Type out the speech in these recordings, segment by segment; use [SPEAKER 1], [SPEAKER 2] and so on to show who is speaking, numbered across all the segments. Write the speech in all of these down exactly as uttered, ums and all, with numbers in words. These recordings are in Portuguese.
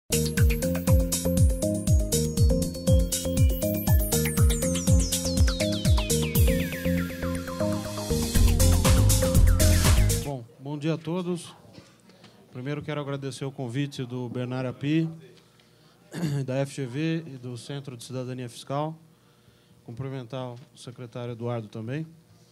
[SPEAKER 1] Bom, bom dia a todos. Primeiro quero agradecer o convite do Bernard Api, da F G V e do Centro de Cidadania Fiscal. Cumprimentar o secretário Eduardo também.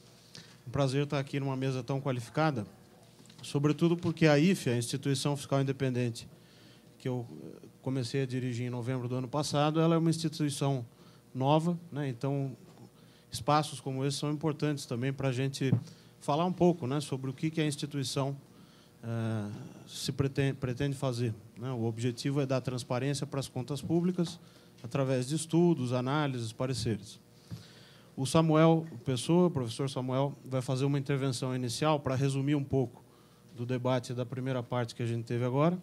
[SPEAKER 1] Um prazer estar aqui numa mesa tão qualificada, sobretudo porque a I F E, a Instituição Fiscal Independente, que eu comecei a dirigir em novembro do ano passado, ela é uma instituição nova, né? Então, espaços como esse são importantes também para a gente falar um pouco, né, sobre o que, que a instituição uh, se pretende, pretende fazer, né? O objetivo é dar transparência para as contas públicas através de estudos, análises, pareceres. O Samuel Pessoa, o professor Samuel, vai fazer uma intervenção inicial para resumir um pouco do debate da primeira parte que a gente teve agora.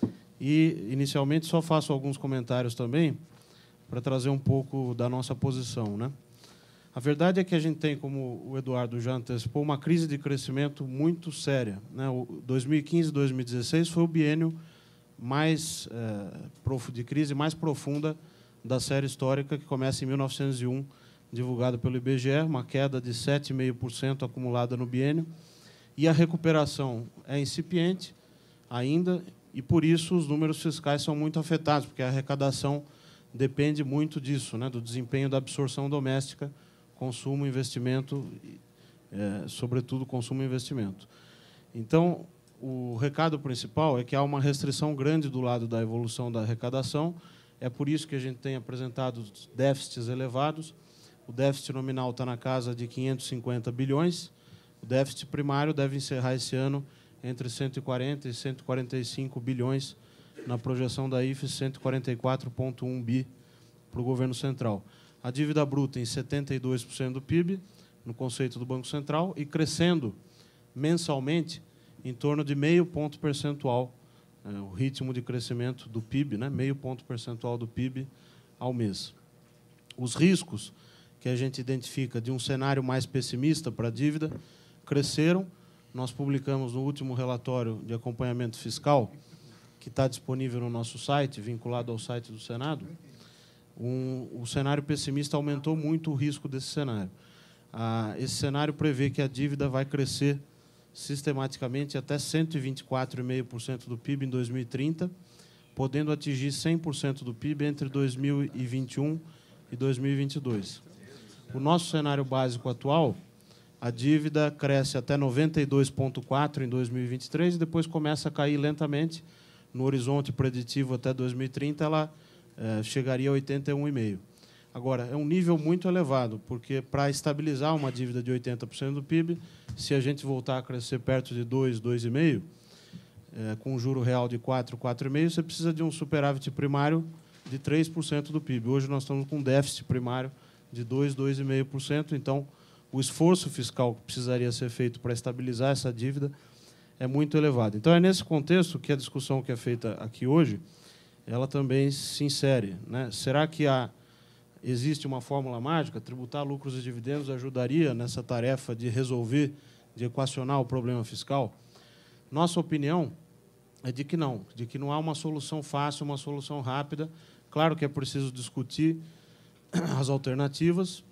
[SPEAKER 1] E, inicialmente, só faço alguns comentários também para trazer um pouco da nossa posição, né? A verdade é que a gente tem, como o Eduardo já antecipou, uma crise de crescimento muito séria, né? O dois mil e quinze e dois mil e dezesseis foi o biênio mais é, de crise mais profunda da série histórica, que começa em mil novecentos e um, divulgado pelo I B G E, uma queda de sete vírgula cinco por cento acumulada no biênio, e a recuperação é incipiente ainda, e, por isso, os números fiscais são muito afetados, porque a arrecadação depende muito disso, né, do desempenho da absorção doméstica, consumo, investimento, é, sobretudo consumo e investimento. Então, o recado principal é que há uma restrição grande do lado da evolução da arrecadação, é por isso que a gente tem apresentado déficits elevados. O déficit nominal está na casa de quinhentos e cinquenta bilhões. O déficit primário deve encerrar esse ano entre cento e quarenta e cento e quarenta e cinco bilhões, na projeção da I F E, cento e quarenta e quatro vírgula um bi para o governo central. A dívida bruta em setenta e dois por cento do P I B, no conceito do Banco Central, e crescendo mensalmente em torno de meio ponto percentual, é, o ritmo de crescimento do P I B, né, meio ponto percentual do P I B ao mês. Os riscos que a gente identifica de um cenário mais pessimista para a dívida cresceram. Nós publicamos no último relatório de acompanhamento fiscal, que está disponível no nosso site, vinculado ao site do Senado, um, o cenário pessimista aumentou muito o risco desse cenário. Ah, esse cenário prevê que a dívida vai crescer sistematicamente até cento e vinte e quatro vírgula cinco por cento do P I B em dois mil e trinta, podendo atingir cem por cento do P I B entre dois mil e vinte e um e dois mil e vinte e dois. O nosso cenário básico atual, a dívida cresce até noventa e dois vírgula quatro por cento em dois mil e vinte e três e depois começa a cair lentamente. No horizonte preditivo até dois mil e trinta, ela eh, chegaria a oitenta e um vírgula cinco por cento. Agora, é um nível muito elevado, porque para estabilizar uma dívida de oitenta por cento do P I B, se a gente voltar a crescer perto de dois, dois vírgula cinco por cento, eh, com um juro real de quatro, quatro vírgula cinco por cento, você precisa de um superávit primário de três por cento do P I B. Hoje nós estamos com um déficit primário de dois, dois vírgula cinco por cento, então o esforço fiscal que precisaria ser feito para estabilizar essa dívida é muito elevado. Então, é nesse contexto que a discussão que é feita aqui hoje, ela também se insere, né? Será que há, existe uma fórmula mágica? Tributar lucros e dividendos ajudaria nessa tarefa de resolver, de equacionar o problema fiscal? Nossa opinião é de que não, de que não há uma solução fácil, uma solução rápida. Claro que é preciso discutir as alternativas,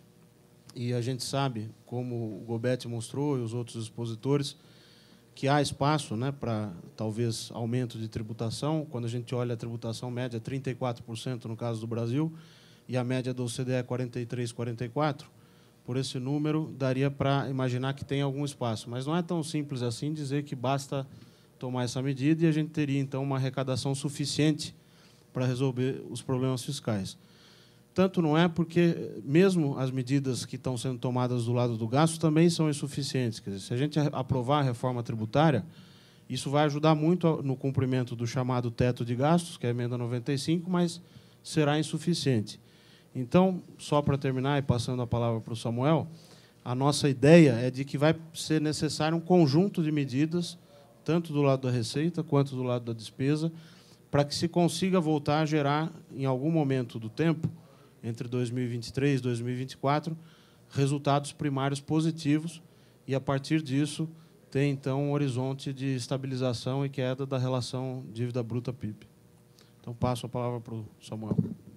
[SPEAKER 1] e a gente sabe, como o Gobetti mostrou e os outros expositores, que há espaço, né, para, talvez, aumento de tributação. Quando a gente olha a tributação média, trinta e quatro por cento no caso do Brasil, e a média da O C D E é quarenta e três, quarenta e quatro por cento. Por esse número, daria para imaginar que tem algum espaço. Mas não é tão simples assim dizer que basta tomar essa medida e a gente teria, então, uma arrecadação suficiente para resolver os problemas fiscais. Tanto não é porque, mesmo as medidas que estão sendo tomadas do lado do gasto também são insuficientes. Quer dizer, se a gente aprovar a reforma tributária, isso vai ajudar muito no cumprimento do chamado teto de gastos, que é a emenda noventa e cinco, mas será insuficiente. Então, só para terminar e passando a palavra para o Samuel, a nossa ideia é de que vai ser necessário um conjunto de medidas, tanto do lado da receita quanto do lado da despesa, para que se consiga voltar a gerar, em algum momento do tempo, entre dois mil e vinte e três e dois mil e vinte e quatro, resultados primários positivos, e, a partir disso, ter, então, um horizonte de estabilização e queda da relação dívida bruta-P I B. Então, passo a palavra para o Samuel.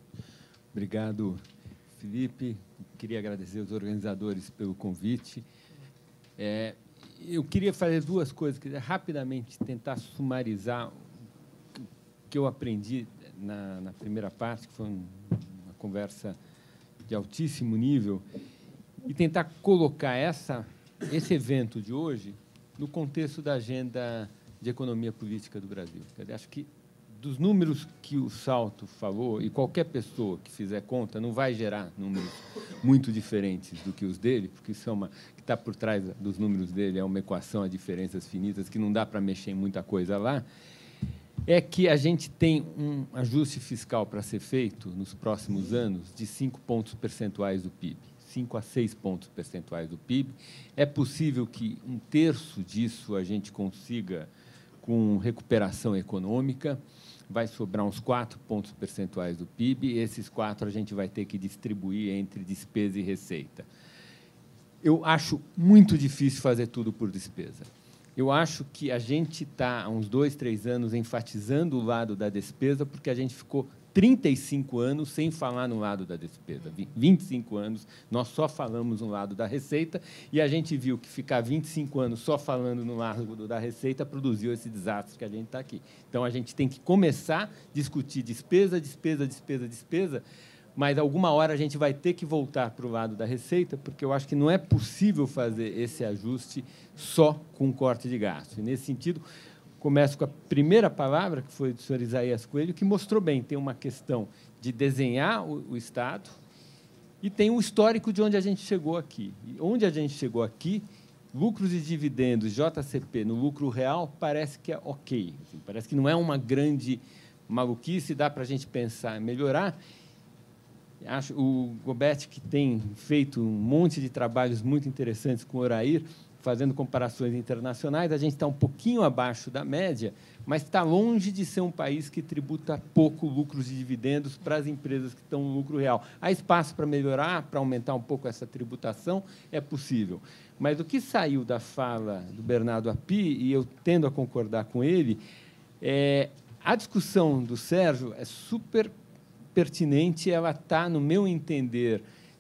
[SPEAKER 2] Obrigado, Felipe. Queria agradecer aos organizadores pelo convite. É, eu queria fazer duas coisas. Queria rapidamente tentar sumarizar o que eu aprendi na, na primeira parte, que foi um, uma conversa de altíssimo nível, e tentar colocar essa, esse evento de hoje no contexto da agenda de economia política do Brasil. Eu acho que, dos números que o Salto falou, e qualquer pessoa que fizer conta não vai gerar números muito diferentes do que os dele, porque isso é uma, que está por trás dos números dele é uma equação a diferenças finitas que não dá para mexer em muita coisa lá, é que a gente tem um ajuste fiscal para ser feito nos próximos anos de cinco pontos percentuais do P I B. cinco a seis pontos percentuais do P I B. É possível que um terço disso a gente consiga com recuperação econômica, vai sobrar uns quatro pontos percentuais do P I B, e esses quatro a gente vai ter que distribuir entre despesa e receita. Eu acho muito difícil fazer tudo por despesa. Eu acho que a gente está, há uns dois, três anos, enfatizando o lado da despesa, porque a gente ficou trinta e cinco anos sem falar no lado da despesa. vinte e cinco anos, nós só falamos no lado da receita, e a gente viu que ficar vinte e cinco anos só falando no lado da receita produziu esse desastre que a gente está aqui. Então, a gente tem que começar a discutir despesa, despesa, despesa, despesa, mas, alguma hora, a gente vai ter que voltar para o lado da receita, porque eu acho que não é possível fazer esse ajuste só com corte de gasto. E, nesse sentido, começo com a primeira palavra, que foi do senhor Isaías Coelho, que mostrou bem, tem uma questão de desenhar o, o Estado e tem um histórico de onde a gente chegou aqui. E onde a gente chegou aqui, lucros e dividendos, J C P, no lucro real, parece que é ok. Assim, parece que não é uma grande maluquice, dá para a gente pensar em melhorar. Acho, o Gobetti, que tem feito um monte de trabalhos muito interessantes com o Orair, fazendo comparações internacionais, a gente está um pouquinho abaixo da média, mas está longe de ser um país que tributa pouco lucros e dividendos para as empresas que estão no lucro real. Há espaço para melhorar, para aumentar um pouco essa tributação, é possível. Mas o que saiu da fala do Bernardo Api, e eu tendo a concordar com ele, é, a discussão do Sérgio é super pertinente, ela está, no meu entender,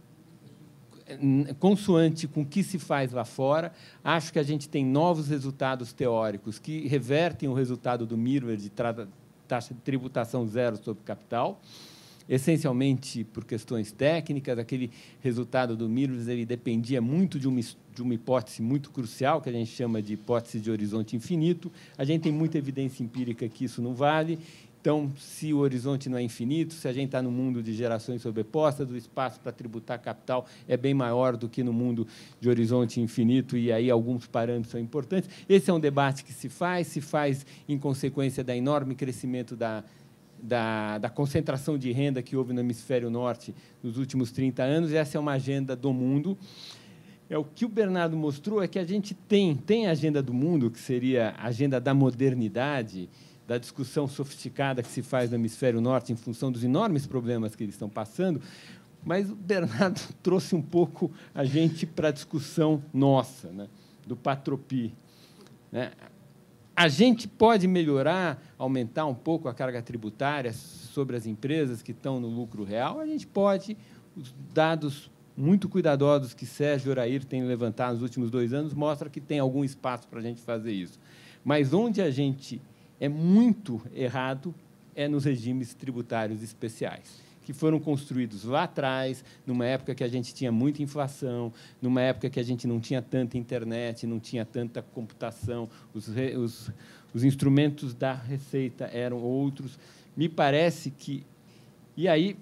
[SPEAKER 2] consoante com o que se faz lá fora. Acho que a gente tem novos resultados teóricos que revertem o resultado do Mirror de taxa de tributação zero sobre capital, essencialmente por questões técnicas. Aquele resultado do Mirror ele dependia muito de uma, de uma hipótese muito crucial, que a gente chama de hipótese de horizonte infinito. A gente tem muita evidência empírica que isso não vale. Então, se o horizonte não é infinito, se a gente está no mundo de gerações sobrepostas, o espaço para tributar capital é bem maior do que no mundo de horizonte infinito, e aí alguns parâmetros são importantes. Esse é um debate que se faz, se faz em consequência da enorme crescimento da, da, da concentração de renda que houve no hemisfério norte nos últimos trinta anos, e essa é uma agenda do mundo. É, o que o Bernardo mostrou é que a gente tem, tem a agenda do mundo, que seria a agenda da modernidade, da discussão sofisticada que se faz no hemisfério norte em função dos enormes problemas que eles estão passando, mas o Bernardo trouxe um pouco a gente para a discussão nossa, né, do Patropi. Né? A gente pode melhorar, aumentar um pouco a carga tributária sobre as empresas que estão no lucro real? A gente pode. Os dados muito cuidadosos que Sérgio Orair tem levantado nos últimos dois anos mostram que tem algum espaço para a gente fazer isso. Mas onde a gente é muito errado é nos regimes tributários especiais, que foram construídos lá atrás, numa época que a gente tinha muita inflação, numa época que a gente não tinha tanta internet, não tinha tanta computação, os, os, os instrumentos da Receita eram outros. Me parece que... E aí,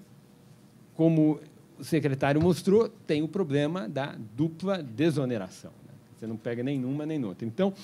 [SPEAKER 2] como o secretário mostrou, tem o problema da dupla desoneração. Né? Você não pega nem numa nem noutra. Então,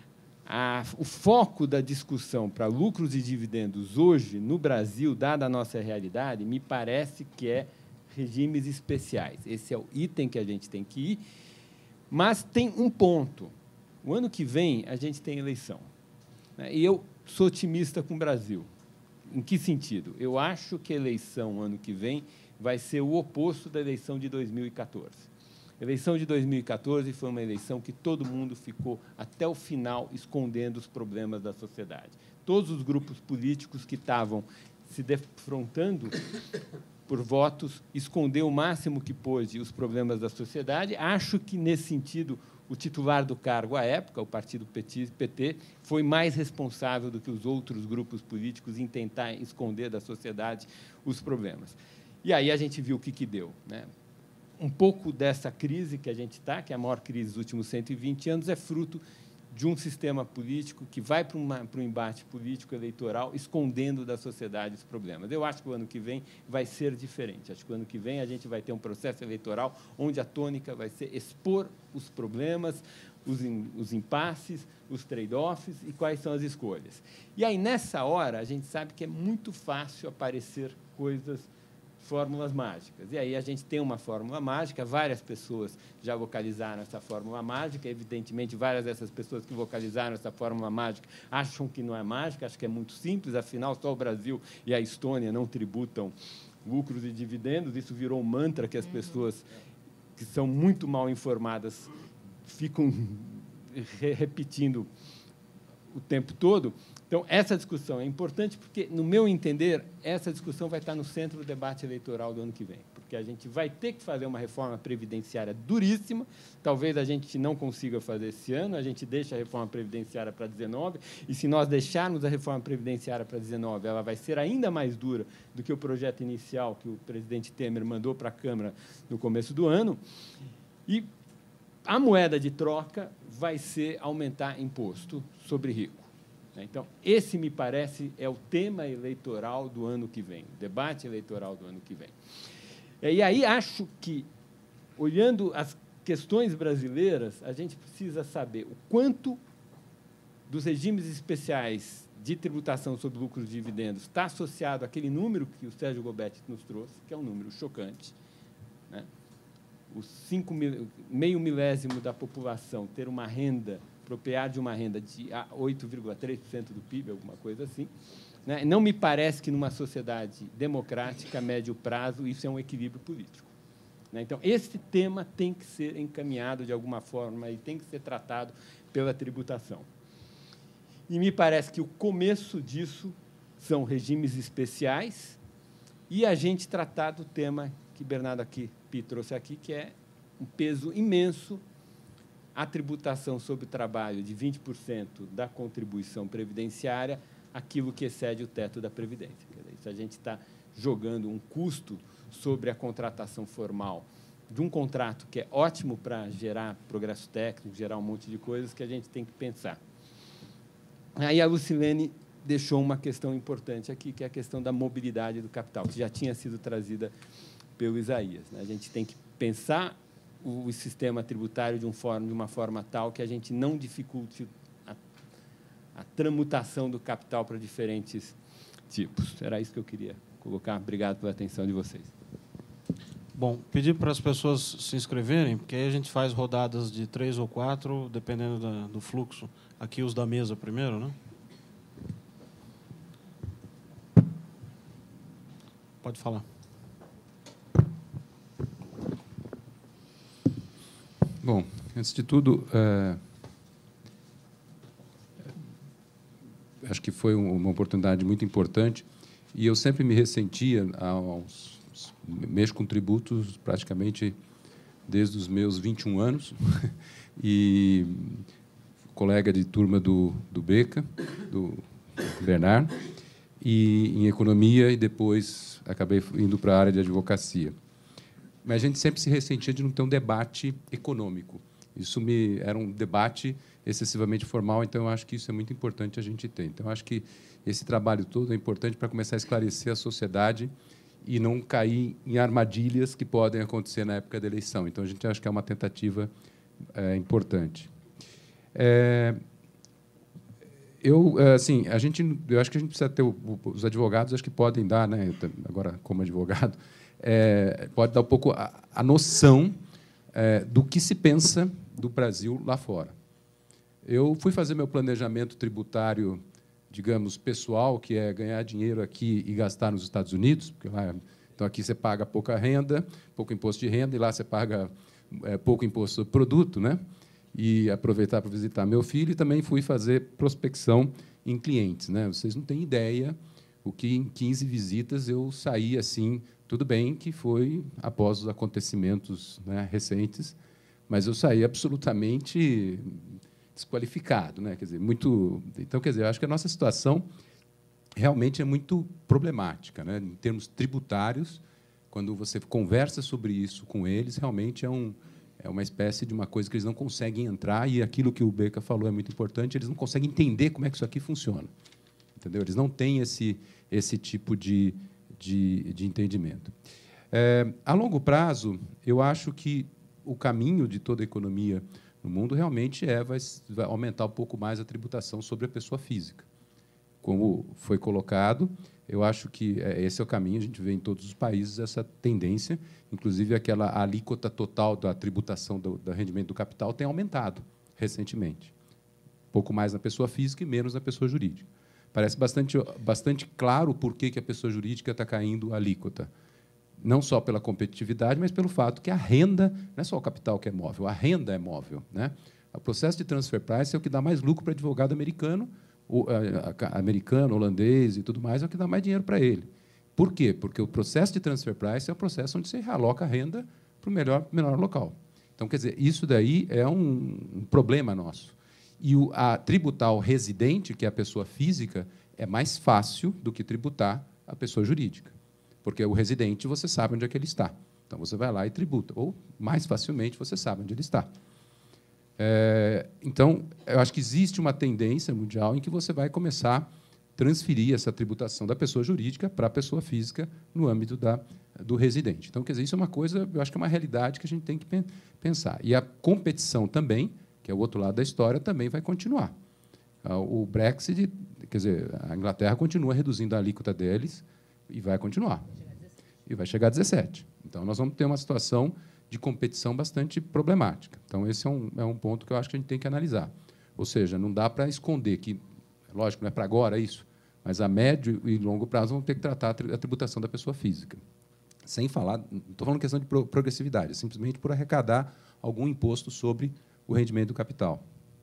[SPEAKER 2] A, o foco da discussão para lucros e dividendos hoje, no Brasil, dada a nossa realidade, me parece que é regimes especiais. Esse é o item que a gente tem que ir. Mas tem um ponto. O ano que vem, a gente tem eleição. Né? E eu sou otimista com o Brasil. Em que sentido? Eu acho que a eleição, ano que vem, vai ser o oposto da eleição de dois mil e quatorze. A eleição de dois mil e quatorze foi uma eleição que todo mundo ficou, até o final, escondendo os problemas da sociedade. Todos os grupos políticos que estavam se defrontando por votos, escondeu o máximo que pôde os problemas da sociedade. Acho que, nesse sentido, o titular do cargo à época, o partido P T, foi mais responsável do que os outros grupos políticos em tentar esconder da sociedade os problemas. E aí a gente viu o que, que deu, né? Um pouco dessa crise que a gente está, que é a maior crise dos últimos cento e vinte anos, é fruto de um sistema político que vai para, uma, para um embate político eleitoral, escondendo da sociedade os problemas. Eu acho que o ano que vem vai ser diferente. Acho que o ano que vem a gente vai ter um processo eleitoral onde a tônica vai ser expor os problemas, os, os impasses, os trade-offs e quais são as escolhas. E aí, nessa hora, a gente sabe que é muito fácil aparecer coisas, fórmulas mágicas. E aí a gente tem uma fórmula mágica, várias pessoas já vocalizaram essa fórmula mágica, evidentemente, várias dessas pessoas que vocalizaram essa fórmula mágica acham que não é mágica, acham que é muito simples, afinal, só o Brasil e a Estônia não tributam lucros e dividendos, isso virou um mantra que as pessoas que são muito mal informadas ficam repetindo o tempo todo. Então, essa discussão é importante porque, no meu entender, essa discussão vai estar no centro do debate eleitoral do ano que vem, porque a gente vai ter que fazer uma reforma previdenciária duríssima, talvez a gente não consiga fazer esse ano, a gente deixa a reforma previdenciária para dezenove, e se nós deixarmos a reforma previdenciária para dezenove, ela vai ser ainda mais dura do que o projeto inicial que o presidente Temer mandou para a Câmara no começo do ano, e a moeda de troca vai ser aumentar imposto sobre rico. Então, esse, me parece, é o tema eleitoral do ano que vem, o debate eleitoral do ano que vem. E aí acho que, olhando as questões brasileiras, a gente precisa saber o quanto dos regimes especiais de tributação sobre lucros e dividendos está associado àquele número que o Sérgio Gobetti nos trouxe, que é um número chocante, né? Os cinco mil, meio milésimo da população ter uma renda, apropriar de uma renda de oito vírgula três por cento do P I B, alguma coisa assim, né? Não me parece que, numa sociedade democrática, a médio prazo, isso é um equilíbrio político, né? Então, esse tema tem que ser encaminhado de alguma forma e tem que ser tratado pela tributação. E me parece que o começo disso são regimes especiais e a gente tratar do tema que Bernardo aqui, Pi trouxe aqui, que é um peso imenso a tributação sobre o trabalho de vinte por cento da contribuição previdenciária, aquilo que excede o teto da Previdência. Quer dizer, isso a gente está jogando um custo sobre a contratação formal de um contrato que é ótimo para gerar progresso técnico, gerar um monte de coisas que a gente tem que pensar. Aí a Lucilene deixou uma questão importante aqui, que é a questão da mobilidade do capital, que já tinha sido trazida pelo Isaías, né? A gente tem que pensar o sistema tributário de, um forma, de uma forma tal que a gente não dificulte a, a tramutação do capital para diferentes tipos. Era isso que eu queria colocar. Obrigado pela atenção de vocês.
[SPEAKER 1] Bom, pedir para as pessoas se inscreverem, porque aí a gente faz rodadas de três ou quatro, dependendo da, do fluxo. Aqui os da mesa primeiro, né? Pode falar.
[SPEAKER 3] Bom, antes de tudo, é, acho que foi uma oportunidade muito importante e eu sempre me ressentia aos, mexo com tributos praticamente desde os meus vinte e um anos e colega de turma do, do Beca, do Bernardo, e em economia e depois acabei indo para a área de advocacia. Mas a gente sempre se ressentia de não ter um debate econômico. Isso me era um debate excessivamente formal, então eu acho que isso é muito importante a gente ter. Então eu acho que esse trabalho todo é importante para começar a esclarecer a sociedade e não cair em armadilhas que podem acontecer na época da eleição. Então a gente acha que é uma tentativa é, importante. É, eu assim a gente eu acho que a gente precisa ter os advogados, acho que podem dar, né? Agora como advogado. É, pode dar um pouco a, a noção é, do que se pensa do Brasil lá fora. Eu fui fazer meu planejamento tributário, digamos, pessoal, que é ganhar dinheiro aqui e gastar nos Estados Unidos, porque lá, então aqui você paga pouca renda, pouco imposto de renda, e lá você paga é, pouco imposto sobre produto, né? E aproveitar para visitar meu filho, e também fui fazer prospecção em clientes, né? Vocês não têm ideia o que em quinze visitas eu saí assim, tudo bem que foi após os acontecimentos, né, recentes, mas eu saí absolutamente desqualificado, né? Quer dizer, muito. Então, quer dizer, eu acho que a nossa situação realmente é muito problemática, né? Em termos tributários. Quando você conversa sobre isso com eles, realmente é, um, é uma espécie de uma coisa que eles não conseguem entrar, e aquilo que o Beca falou é muito importante, eles não conseguem entender como é que isso aqui funciona. Entendeu? Eles não têm esse, esse tipo de, de, de entendimento. É, a longo prazo, eu acho que o caminho de toda a economia no mundo realmente é vai, vai aumentar um pouco mais a tributação sobre a pessoa física. Como foi colocado, eu acho que esse é o caminho, a gente vê em todos os países essa tendência, inclusive aquela alíquota total da tributação do, do rendimento do capital tem aumentado recentemente. Um pouco mais na pessoa física e menos na pessoa jurídica. Parece bastante, bastante claro por que a pessoa jurídica está caindo a alíquota. Não só pela competitividade, mas pelo fato que a renda, não é só o capital que é móvel, a renda é móvel, né? O processo de transfer price é o que dá mais lucro para o advogado americano, o, a, a, americano, holandês e tudo mais, é o que dá mais dinheiro para ele. Por quê? Porque o processo de transfer price é o processo onde você realoca a renda para o melhor, menor local. Então, quer dizer, isso daí é um, um problema nosso. E o, a tributar o residente, que é a pessoa física, é mais fácil do que tributar a pessoa jurídica. Porque o residente, você sabe onde é que ele está. Então, você vai lá e tributa. Ou, mais facilmente, você sabe onde ele está. É, então, eu acho que existe uma tendência mundial em que você vai começar a transferir essa tributação da pessoa jurídica para a pessoa física no âmbito da, do residente. Então, quer dizer, isso é uma coisa, eu acho que é uma realidade que a gente tem que pensar. E a competição também, que é o outro lado da história, também vai continuar. O Brexit, quer dizer, a Inglaterra continua reduzindo a alíquota deles e vai continuar. E vai chegar a dezessete. Então, nós vamos ter uma situação de competição bastante problemática. Então, esse é um, é um ponto que eu acho que a gente tem que analisar. Ou seja, não dá para esconder que, lógico, não é para agora isso, mas a médio e longo prazo vão ter que tratar a tributação da pessoa física. Sem falar, não estou falando questão de progressividade, é simplesmente por arrecadar algum imposto sobre o rendimento do capital.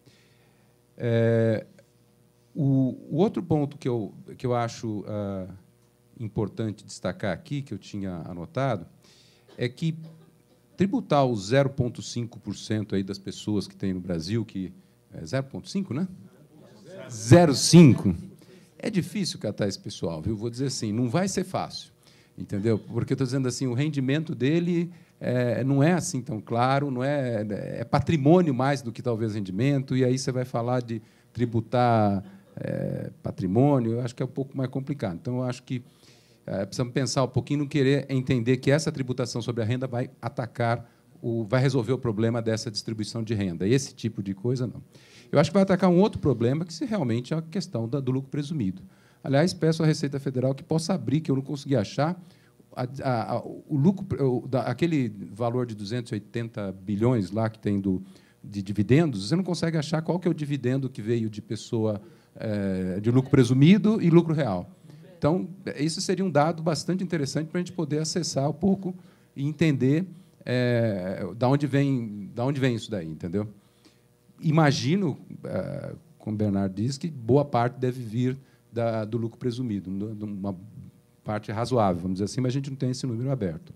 [SPEAKER 3] É, o, o outro ponto que eu, que eu acho ah, importante destacar aqui, que eu tinha anotado, é que tributar os zero vírgula cinco por cento aí das pessoas que tem no Brasil, que é zero vírgula cinco, né? zero vírgula cinco. É difícil catar esse pessoal, viu? Vou dizer assim, não vai ser fácil, entendeu? Porque eu estou dizendo assim, o rendimento dele é, não é assim tão claro, não é, é patrimônio mais do que talvez rendimento, e aí você vai falar de tributar é, patrimônio, eu acho que é um pouco mais complicado. Então, eu acho que É, precisamos pensar um pouquinho, não querer entender que essa tributação sobre a renda vai atacar, o, vai resolver o problema dessa distribuição de renda. Esse tipo de coisa, não. Eu acho que vai atacar um outro problema, que se realmente é a questão da, do lucro presumido. Aliás, peço à Receita Federal que possa abrir, que eu não consegui achar, a, a, a, o lucro, o, da, aquele valor de duzentos e oitenta bilhões lá que tem do, de dividendos, você não consegue achar qual que é o dividendo que veio de pessoa é, de lucro presumido e lucro real. Então, isso seria um dado bastante interessante para a gente poder acessar um pouco e entender é, da onde vem, da onde vem isso daí, entendeu? Imagino, é, como o Bernardo disse, que boa parte deve vir da, do lucro presumido, uma parte razoável, vamos dizer assim, mas a gente não tem esse número aberto.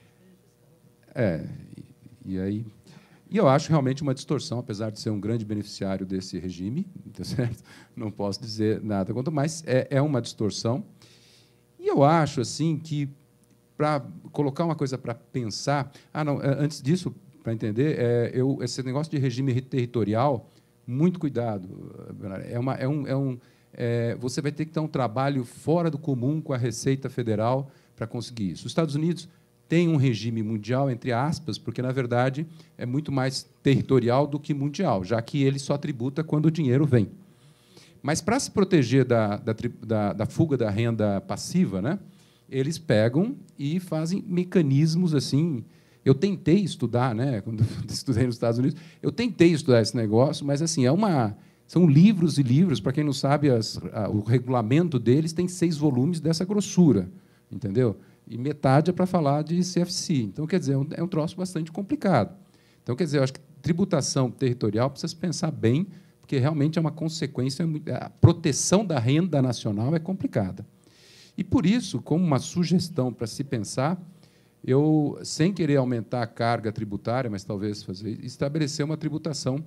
[SPEAKER 3] É, e, e aí, e eu acho realmente uma distorção, apesar de ser um grande beneficiário desse regime, tá certo? Não posso dizer nada contra, mas é, é uma distorção. E eu acho assim que, para colocar uma coisa para pensar... Ah, não, antes disso, para entender, é, eu, esse negócio de regime territorial, muito cuidado. É uma, é um, é um, é, você vai ter que ter um trabalho fora do comum com a Receita Federal para conseguir isso. Os Estados Unidos têm um regime mundial, entre aspas, porque, na verdade, é muito mais territorial do que mundial, já que ele só tributa quando o dinheiro vem. Mas, para se proteger da, da, da, da fuga da renda passiva, né, eles pegam e fazem mecanismos assim. Eu tentei estudar, né, quando estudei nos Estados Unidos, eu tentei estudar esse negócio, mas assim é uma, são livros e livros. Para quem não sabe, as, a, o regulamento deles tem seis volumes dessa grossura, entendeu? E metade é para falar de C F C. Então, quer dizer, é um, é um troço bastante complicado. Então, quer dizer, eu acho que tributação territorial precisa se pensar bem, porque realmente é uma consequência, a proteção da renda nacional é complicada. E, por isso, como uma sugestão para se pensar, eu, sem querer aumentar a carga tributária, mas talvez fazer, estabelecer uma tributação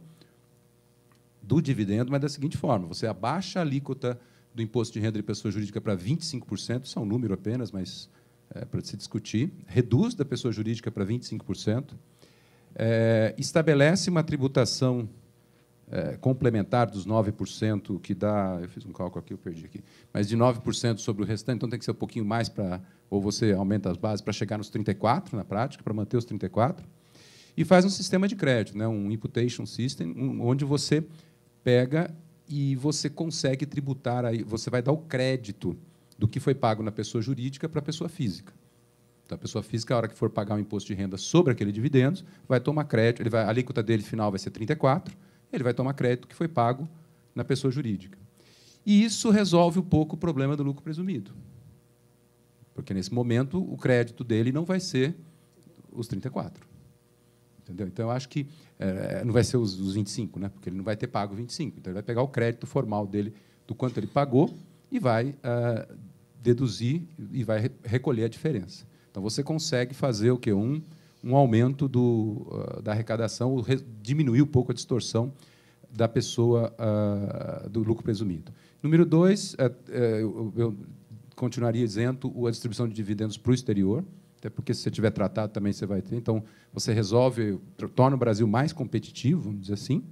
[SPEAKER 3] do dividendo, mas da seguinte forma: você abaixa a alíquota do imposto de renda de pessoa jurídica para vinte e cinco por cento, isso é um número apenas, mas é, para se discutir, reduz da pessoa jurídica para vinte e cinco por cento, é, estabelece uma tributação é, complementar dos nove por cento, que dá, eu fiz um cálculo aqui, eu perdi aqui, mas de nove por cento sobre o restante, então tem que ser um pouquinho mais para, ou você aumenta as bases para chegar nos trinta e quatro por cento na prática, para manter os trinta e quatro por cento, e faz um sistema de crédito, né, um imputation system, um, onde você pega e você consegue tributar, aí, você vai dar o crédito do que foi pago na pessoa jurídica para a pessoa física. Então, a pessoa física, a hora que for pagar o imposto de renda sobre aquele dividendo, vai tomar crédito, ele vai, a alíquota dele final vai ser trinta e quatro por cento, ele vai tomar crédito que foi pago na pessoa jurídica. E isso resolve um pouco o problema do lucro presumido. Porque, nesse momento, o crédito dele não vai ser os trinta e quatro por cento. Entendeu? Então, eu acho que é, não vai ser os, os vinte e cinco por cento, né? Porque ele não vai ter pago vinte e cinco por cento. Então, ele vai pegar o crédito formal dele do quanto ele pagou e vai ah, deduzir e vai recolher a diferença. Então, você consegue fazer o quê? Um, um aumento do, uh, da arrecadação, re, diminuir um pouco a distorção da pessoa uh, do lucro presumido. Número dois, uh, uh, eu, eu continuaria isento a distribuição de dividendos para o exterior, até porque, se você tiver tratado, também você vai ter. Então, você resolve, torna o Brasil mais competitivo, vamos dizer assim.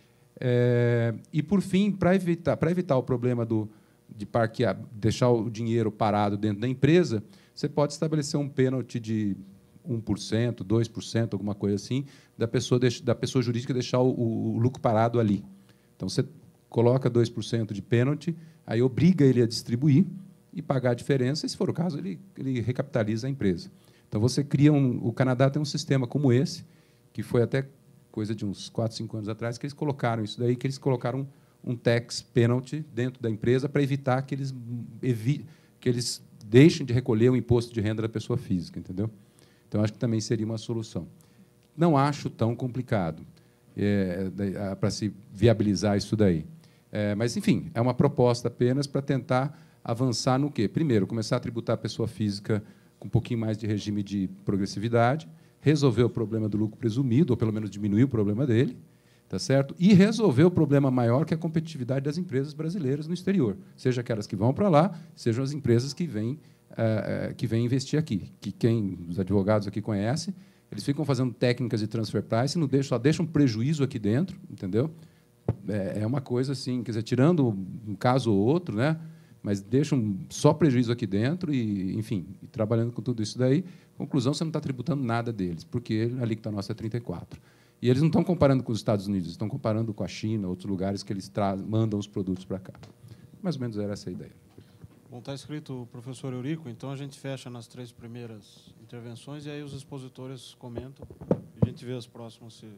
[SPEAKER 3] É, e, por fim, para evitar, para evitar o problema do, de parquear, deixar o dinheiro parado dentro da empresa, você pode estabelecer um pênalti de um por cento, dois por cento, alguma coisa assim, da pessoa, da pessoa jurídica deixar o, o lucro parado ali. Então, você coloca dois por cento de pênalti, aí obriga ele a distribuir e pagar a diferença, e, se for o caso, ele, ele recapitaliza a empresa. Então, você cria um... O Canadá tem um sistema como esse, que foi até coisa de uns quatro, cinco anos atrás, que eles colocaram isso daí, que eles colocaram um tax penalty dentro da empresa para evitar que eles, evi, que eles deixem de recolher o imposto de renda da pessoa física, entendeu? Então, acho que também seria uma solução. Não acho tão complicado é, para se viabilizar isso daí. É, mas, enfim, é uma proposta apenas para tentar avançar no quê? Primeiro, começar a tributar a pessoa física com um pouquinho mais de regime de progressividade, resolver o problema do lucro presumido, ou pelo menos diminuir o problema dele, tá certo? E resolver o problema maior, que é a competitividade das empresas brasileiras no exterior, seja aquelas que vão para lá, sejam as empresas que vêm, uh, que vêm investir aqui. Que quem os advogados aqui conhece, eles ficam fazendo técnicas de transfer price, não deixam, só deixam prejuízo aqui dentro, entendeu? É, é uma coisa assim, quer dizer, tirando um caso ou outro, né? Mas deixam só prejuízo aqui dentro e, enfim, e trabalhando com tudo isso daí, conclusão, você não está tributando nada deles, porque a alíquota nossa é trinta e quatro por cento. E eles não estão comparando com os Estados Unidos, estão comparando com a China, outros lugares que eles mandam os produtos para cá. Mais ou menos era essa a ideia.
[SPEAKER 1] Bom, está escrito, professor Eurico, então a gente fecha nas três primeiras intervenções e aí os expositores comentam e a gente vê as próximas. Se...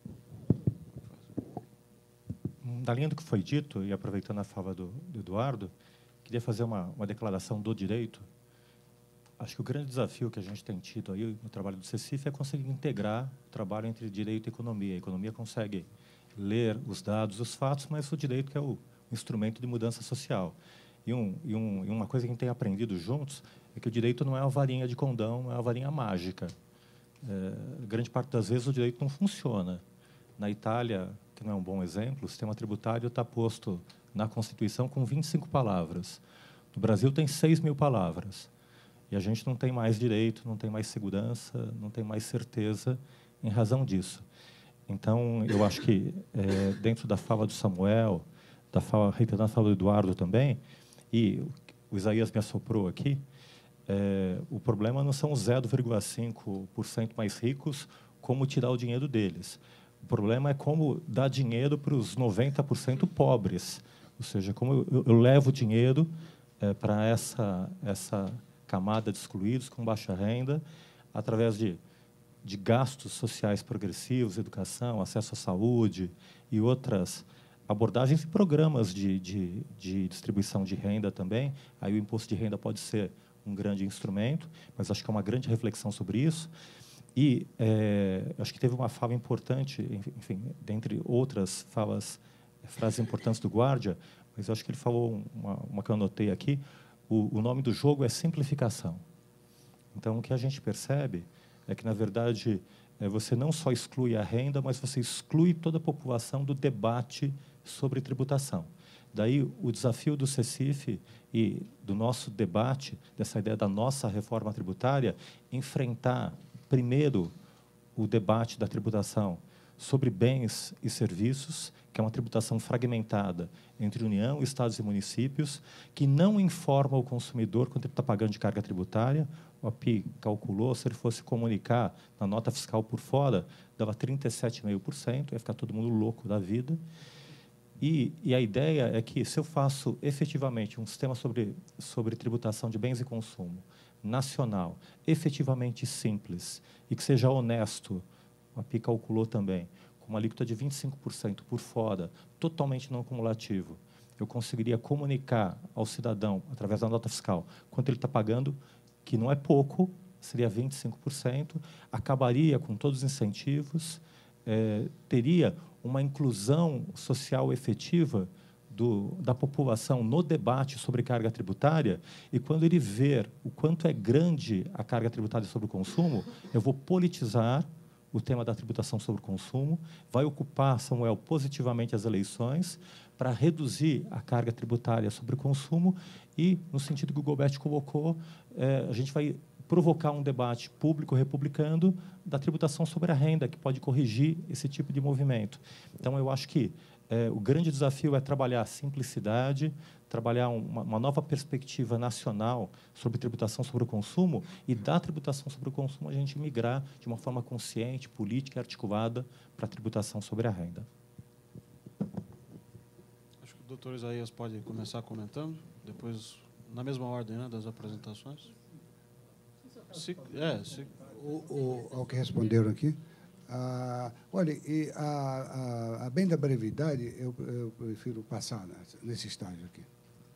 [SPEAKER 4] Na linha do que foi dito, e aproveitando a fala do, do Eduardo, queria fazer uma, uma declaração do direito. Acho que o grande desafio que a gente tem tido aí no trabalho do CECIF é conseguir integrar o trabalho entre direito e economia. A economia consegue ler os dados, os fatos, mas o direito que é o instrumento de mudança social. E, um, e, um, e uma coisa que a gente tem aprendido juntos é que o direito não é uma varinha de condão, não é uma varinha mágica. É, grande parte das vezes o direito não funciona. Na Itália, que não é um bom exemplo, o sistema tributário está posto na Constituição com vinte e cinco palavras. No Brasil tem seis mil palavras. E a gente não tem mais direito, não tem mais segurança, não tem mais certeza em razão disso. Então, eu acho que, é, dentro da fala do Samuel, da fala, reiterando a fala do Eduardo também, e o Isaías me assoprou aqui, é, o problema não são os zero vírgula cinco por cento mais ricos, como tirar o dinheiro deles. O problema é como dar dinheiro para os noventa por cento pobres. Ou seja, como eu, eu levo dinheiro é, para essa, essa camada de excluídos com baixa renda, através de, de gastos sociais progressivos, educação, acesso à saúde e outras abordagens e programas de, de, de distribuição de renda também. Aí o imposto de renda pode ser um grande instrumento, mas acho que é uma grande reflexão sobre isso. E é, acho que teve uma fala importante, enfim, dentre outras falas, frases importantes do Guardia, mas acho que ele falou uma, uma que eu anotei aqui, o, o nome do jogo é simplificação. Então, o que a gente percebe é que, na verdade, é, você não só exclui a renda, mas você exclui toda a população do debate sobre tributação. Daí, o desafio do CECIF e do nosso debate, dessa ideia da nossa reforma tributária, enfrentar, primeiro, o debate da tributação sobre bens e serviços, que é uma tributação fragmentada entre União, Estados e municípios, que não informa o consumidor quanto ele está pagando de carga tributária. O A P I calculou, se ele fosse comunicar na nota fiscal por fora, dava trinta e sete vírgula cinco por cento, ia ficar todo mundo louco da vida. E, e a ideia é que, se eu faço efetivamente um sistema sobre, sobre tributação de bens e consumo nacional, efetivamente simples, e que seja honesto, o A P I calculou também, com uma alíquota de vinte e cinco por cento por fora, totalmente não cumulativo, eu conseguiria comunicar ao cidadão, através da nota fiscal, quanto ele está pagando, que não é pouco, seria vinte e cinco por cento, acabaria com todos os incentivos, é, teria uma inclusão social efetiva do, da população no debate sobre carga tributária, e quando ele ver o quanto é grande a carga tributária sobre o consumo, eu vou politizar o tema da tributação sobre o consumo, vai ocupar, Samuel, positivamente as eleições para reduzir a carga tributária sobre o consumo e, no sentido que o Golbetti colocou, é, a gente vai provocar um debate público republicano da tributação sobre a renda, que pode corrigir esse tipo de movimento. Então, eu acho que é, o grande desafio é trabalhar a simplicidade, trabalhar uma, uma nova perspectiva nacional sobre tributação sobre o consumo, e da tributação sobre o consumo a gente migrar de uma forma consciente, política e articulada para a tributação sobre a renda.
[SPEAKER 1] Acho que o doutor Isaías pode começar comentando, depois, na mesma ordem, né, das apresentações. Se, é, se...
[SPEAKER 5] o, o, ao que responderam aqui. Ah, olha, e a, a, a bem da brevidade, eu, eu prefiro passar nesse estágio aqui.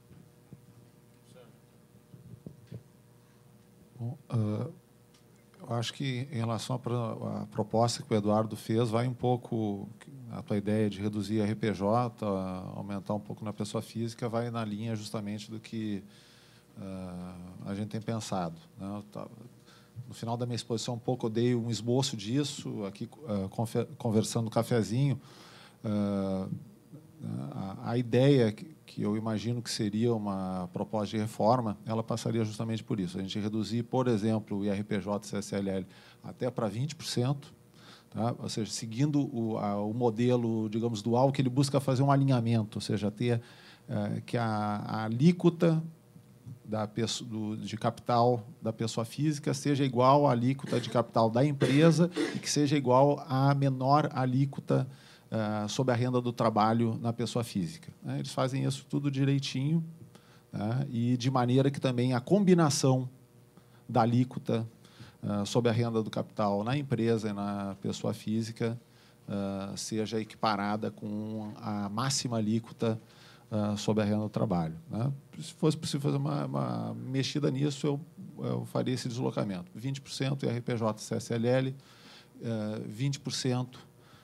[SPEAKER 6] Bom, uh, eu acho que, em relação à proposta que o Eduardo fez, vai um pouco a tua ideia de reduzir a R P J, aumentar um pouco na pessoa física, vai na linha justamente do que uh, a gente tem pensado, né? No final da minha exposição, um pouco eu dei um esboço disso, aqui uh, conversando no cafezinho. Uh, a, a ideia que, que eu imagino que seria uma proposta de reforma, ela passaria justamente por isso. A gente reduzir, por exemplo, o I R P J e C S L L até para vinte por cento, tá? Ou seja, seguindo o, a, o modelo, digamos, dual, que ele busca fazer um alinhamento, ou seja, ter uh, que a, a alíquota Da pessoa, do, de capital da pessoa física seja igual à alíquota de capital da empresa e que seja igual à menor alíquota uh, sobre a renda do trabalho na pessoa física. Né? Eles fazem isso tudo direitinho, né? E de maneira que também a combinação da alíquota uh, sobre a renda do capital na empresa e na pessoa física uh, seja equiparada com a máxima alíquota Uh, sobre a renda do trabalho, né? Se fosse possível fazer uma, uma mexida nisso, eu, eu faria esse deslocamento. vinte por cento I R P J e C S L L, uh, vinte por cento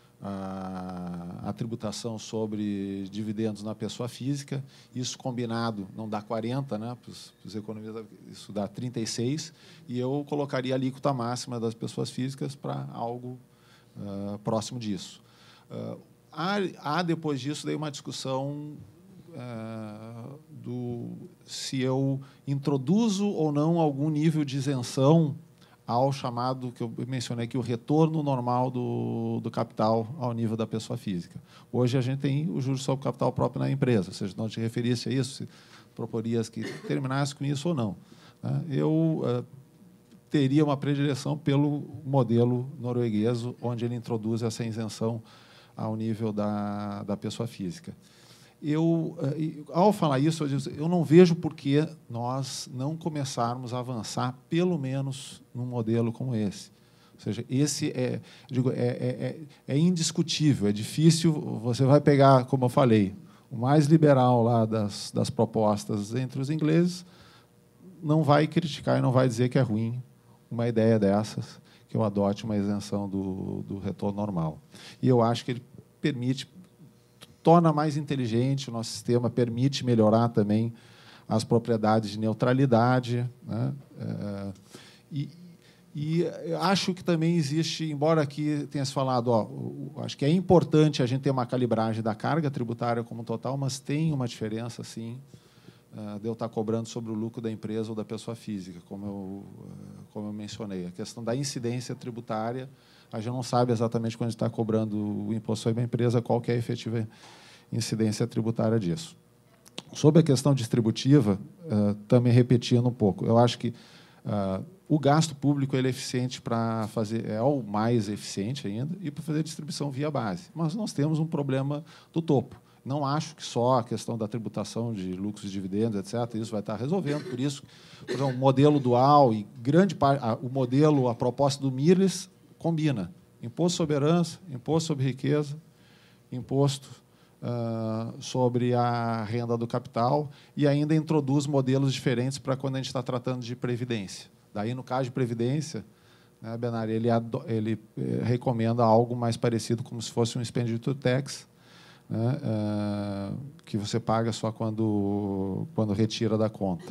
[SPEAKER 6] a, a tributação sobre dividendos na pessoa física, isso combinado não dá quarenta, né? Para os economistas, isso dá trinta e seis, e eu colocaria a alíquota máxima das pessoas físicas para algo uh, próximo disso. Uh, há, há, depois disso, daí uma discussão Uh, do se eu introduzo ou não algum nível de isenção ao chamado, que eu mencionei aqui, o retorno normal do, do capital ao nível da pessoa física. Hoje a gente tem o juros sobre o capital próprio na empresa, ou seja, não te referisse a isso, se proporias que terminasse com isso ou não. Né? Eu uh, teria uma predileção pelo modelo norueguês, onde ele introduz essa isenção ao nível da, da pessoa física. Eu, ao falar isso, eu, digo, eu não vejo por que nós não começarmos a avançar, pelo menos, num modelo como esse. Ou seja, esse é, digo, é, é, é indiscutível, é difícil. Você vai pegar, como eu falei, o mais liberal lá das, das propostas entre os ingleses, não vai criticar e não vai dizer que é ruim uma ideia dessas, que eu adote uma isenção do, do retorno normal. E eu acho que ele permite, torna mais inteligente o nosso sistema, permite melhorar também as propriedades de neutralidade, né? É, e, e eu acho que também existe, embora aqui tenha se falado, ó, acho que é importante a gente ter uma calibragem da carga tributária como total, mas tem uma diferença, sim, de eu estar cobrando sobre o lucro da empresa ou da pessoa física, como eu, como eu mencionei. A questão da incidência tributária, a gente não sabe exatamente quando a gente está cobrando o imposto sobre a empresa, qual que é a efetiva incidência tributária disso. Sobre a questão distributiva, também repetindo um pouco, eu acho que o gasto público ele é eficiente para fazer, é o mais eficiente ainda, e para fazer distribuição via base. Mas nós temos um problema do topo. Não acho que só a questão da tributação de lucros e dividendos, etcétera, isso vai estar resolvendo. Por isso, por exemplo, o modelo dual e grande parte, o modelo, a proposta do Miles combina imposto sobre herança, imposto sobre riqueza, imposto uh, sobre a renda do capital e ainda introduz modelos diferentes para quando a gente está tratando de previdência. Daí, no caso de previdência, né, Benari, ele, ele eh, recomenda algo mais parecido, como se fosse um expenditure tax, né, uh, que você paga só quando, quando retira da conta.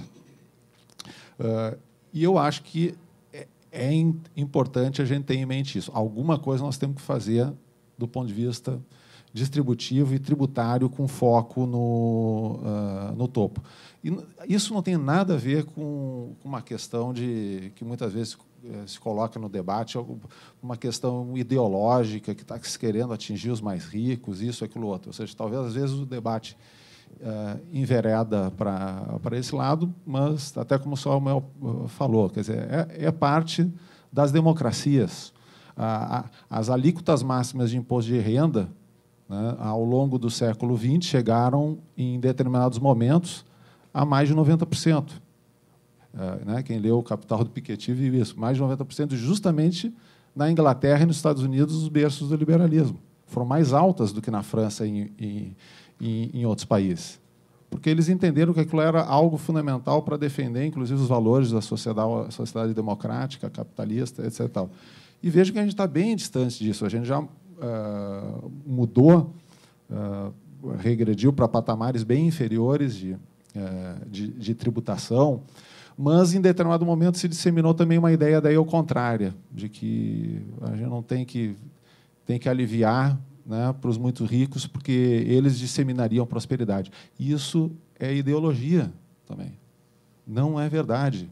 [SPEAKER 6] Uh, e eu acho que é, é importante a gente ter em mente isso. Alguma coisa nós temos que fazer do ponto de vista distributivo e tributário com foco no, uh, no topo. E isso não tem nada a ver com, com uma questão de que muitas vezes se coloca no debate, uma questão ideológica que está se querendo atingir os mais ricos, isso, aquilo, outro. Ou seja, talvez, às vezes, o debate uh, envereda para para esse lado, mas, até como o Samuel falou, quer dizer, é, é parte das democracias. A, a, as alíquotas máximas de imposto de renda, né, ao longo do século vinte, chegaram, em determinados momentos, a mais de noventa por cento. Uh, né, quem leu o Capital do Piketty viu isso, mais de noventa por cento, justamente na Inglaterra e nos Estados Unidos, os berços do liberalismo. Foram mais altas do que na França e em, em, em outros países. Porque eles entenderam que aquilo era algo fundamental para defender, inclusive, os valores da sociedade, sociedade democrática, capitalista, etcétera. E veja que a gente está bem distante disso. A gente já uh, mudou, uh, regrediu para patamares bem inferiores de, uh, de, de tributação, mas, em determinado momento, se disseminou também uma ideia daí ao contrária, de que a gente não tem que, tem que aliviar, né, para os muito ricos, porque eles disseminariam prosperidade. Isso é ideologia também. Não é verdade.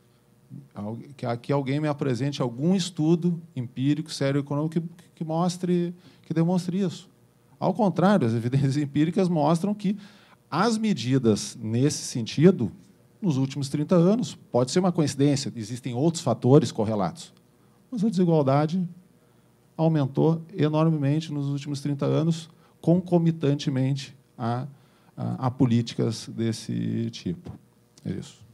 [SPEAKER 6] Que alguém me apresente algum estudo empírico, sério, econômico, que, que mostre, que demonstre isso. Ao contrário, as evidências empíricas mostram que as medidas nesse sentido, nos últimos trinta anos, pode ser uma coincidência, existem outros fatores correlatos, mas a desigualdade aumentou enormemente nos últimos trinta anos, concomitantemente a, a, a políticas desse tipo. É isso.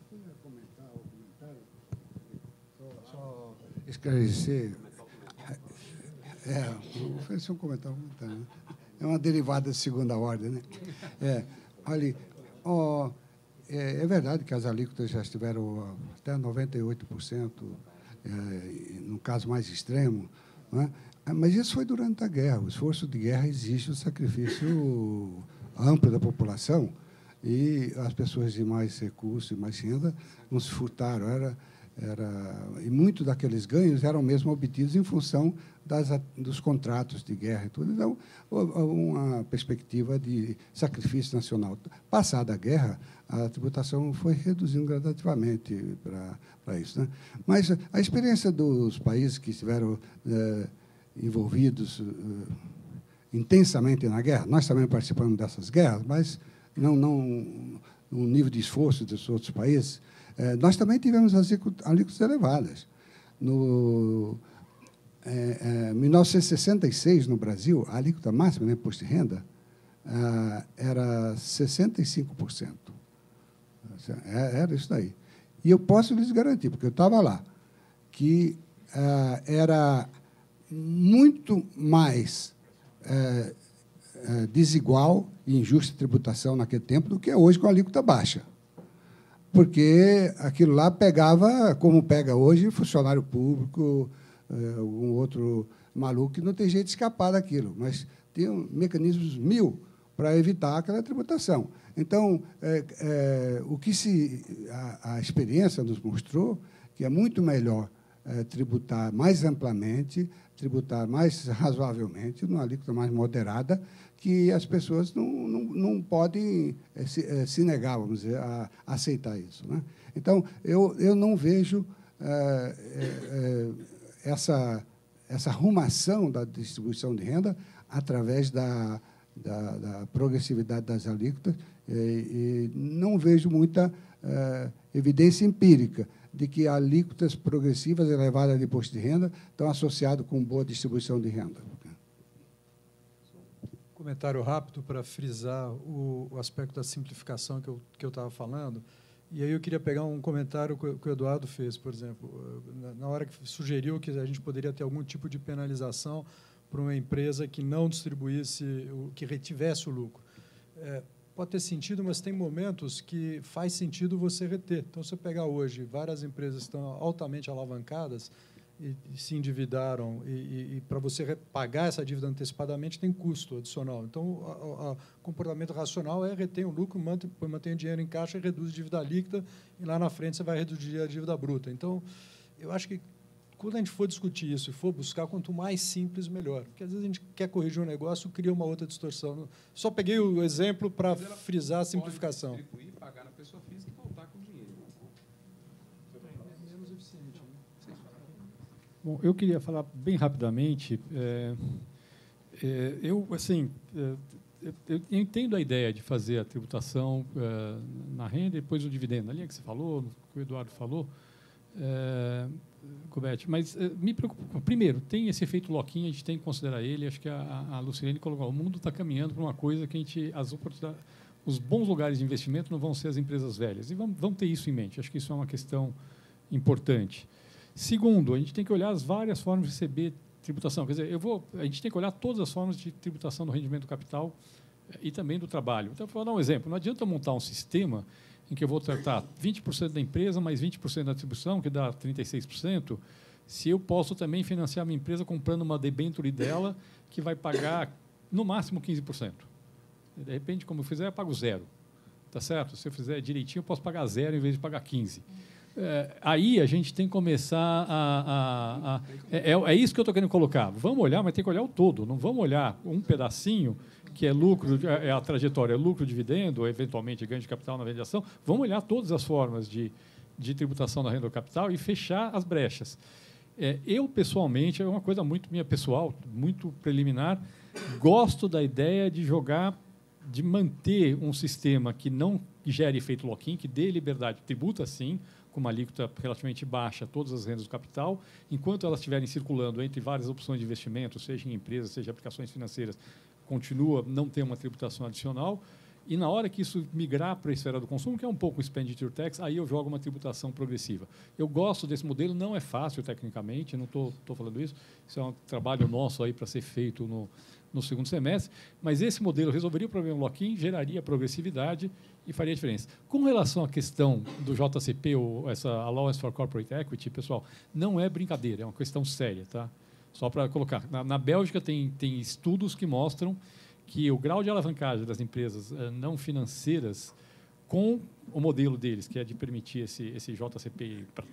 [SPEAKER 5] Só esclarecer. É, vou fazer um comentário. É uma derivada de segunda ordem, né? É, olha, ó, É, é verdade que as alíquotas já estiveram até noventa e oito por cento, é, no caso mais extremo, não é? Mas isso foi durante a guerra. O esforço de guerra exige o sacrifício amplo da população e as pessoas de mais recursos e mais renda não se furtaram. Era, era, e muitos daqueles ganhos eram mesmo obtidos em função das, dos contratos de guerra e tudo. Então, uma perspectiva de sacrifício nacional. Passada a guerra, a tributação foi reduzindo gradativamente para, para isso, né? Mas a experiência dos países que estiveram é, envolvidos é, intensamente na guerra, nós também participamos dessas guerras, mas não, não no nível de esforço dos outros países, é, nós também tivemos as alíquotas elevadas. No é, é, mil novecentos e sessenta e seis, no Brasil, a alíquota máxima do imposto de renda é, era sessenta e cinco por cento. Era isso daí. E eu posso lhes garantir, porque eu estava lá, que uh, era muito mais uh, uh, desigual e injusta a tributação naquele tempo do que é hoje com a alíquota baixa. Porque aquilo lá pegava, como pega hoje, funcionário público, uh, algum outro maluco, que não tem jeito de escapar daquilo. Mas tem mecanismos mil para evitar aquela tributação. Então, é, é, o que se, a, a experiência nos mostrou que é muito melhor é, tributar mais amplamente, tributar mais razoavelmente, numa alíquota mais moderada, que as pessoas não, não, não podem é, se, é, se negar, vamos dizer, a, a aceitar isso, né? Então, eu, eu não vejo é, é, essa, essa arrumação da distribuição de renda através da, da, da progressividade das alíquotas, e, e não vejo muita é, evidência empírica de que alíquotas progressivas elevadas de imposto de renda estão associadas com boa distribuição de renda.
[SPEAKER 7] Comentário rápido para frisar o, o aspecto da simplificação que eu que eu estava falando. E aí eu queria pegar um comentário que o Eduardo fez, por exemplo, na, na hora que sugeriu que a gente poderia ter algum tipo de penalização para uma empresa que não distribuísse, que retivesse o lucro. É, pode ter sentido, mas tem momentos que faz sentido você reter. Então, se você pegar hoje, várias empresas estão altamente alavancadas e, e se endividaram, e, e, e para você pagar essa dívida antecipadamente tem custo adicional. Então, o comportamento racional é reter o lucro, mantém, mantém o dinheiro em caixa e reduz a dívida líquida, e lá na frente você vai reduzir a dívida bruta. Então, eu acho que quando a gente for discutir isso e for buscar, quanto mais simples, melhor. Porque, às vezes, a gente quer corrigir um negócio e cria uma outra distorção. Só peguei o exemplo para frisar a simplificação.
[SPEAKER 3] Pode distribuir, pagar na pessoa física e voltar com o dinheiro.
[SPEAKER 7] É menos eficiente. Né?
[SPEAKER 4] Bom, eu queria falar bem rapidamente. É, é, eu, assim, é, eu, eu entendo a ideia de fazer a tributação é, na renda e depois o dividendo. Na linha que você falou, que o Eduardo falou, é, Cobete, mas uh, me preocupa. Primeiro, tem esse efeito lock-in, a gente tem que considerar ele. Acho que a, a Lucilene colocou: o mundo está caminhando para uma coisa que a gente, as oportunidades, os bons lugares de investimento não vão ser as empresas velhas. E vamos, vamos ter isso em mente. Acho que isso é uma questão importante. Segundo, a gente tem que olhar as várias formas de receber tributação. Quer dizer, eu vou, a gente tem que olhar todas as formas de tributação do rendimento do capital e também do trabalho. Então, vou dar um exemplo. Não adianta montar um sistema em que eu vou tratar vinte por cento da empresa mais vinte por cento da distribuição, que dá trinta e seis por cento, se eu posso também financiar a minha empresa comprando uma debênture dela, que vai pagar, no máximo, quinze por cento. De repente, como eu fizer, eu pago zero. Tá certo? Se eu fizer direitinho, eu posso pagar zero em vez de pagar quinze. É, aí a gente tem que começar a... a, a é, é isso que eu estou querendo colocar. Vamos olhar, mas tem que olhar o todo. Não vamos olhar um pedacinho que é lucro, é a trajetória, é lucro, dividendo, ou eventualmente ganho de capital na venda de ação. Vamos olhar todas as formas de, de tributação da renda do capital e fechar as brechas. É, eu, pessoalmente, é uma coisa muito minha pessoal, muito preliminar, gosto da ideia de jogar, de manter um sistema que não gere efeito lock-in, que dê liberdade, tributa sim, com uma alíquota relativamente baixa, todas as rendas do capital, enquanto elas estiverem circulando entre várias opções de investimento, seja em empresas, seja em aplicações financeiras, continua não ter uma tributação adicional, e na hora que isso migrar para a esfera do consumo, que é um pouco o expenditure tax, aí eu jogo uma tributação progressiva. Eu gosto desse modelo, não é fácil tecnicamente, não estou falando isso, isso é um trabalho nosso aí para ser feito no, no segundo semestre, mas esse modelo resolveria o problema lock-in, geraria progressividade e faria diferença. Com relação à questão do J C P, ou essa Allowance for Corporate Equity, pessoal, não é brincadeira, é uma questão séria, tá? Só para colocar. Na, na Bélgica, tem, tem estudos que mostram que o grau de alavancagem das empresas uh, não financeiras, com o modelo deles, que é de permitir esse, esse J C P, pra,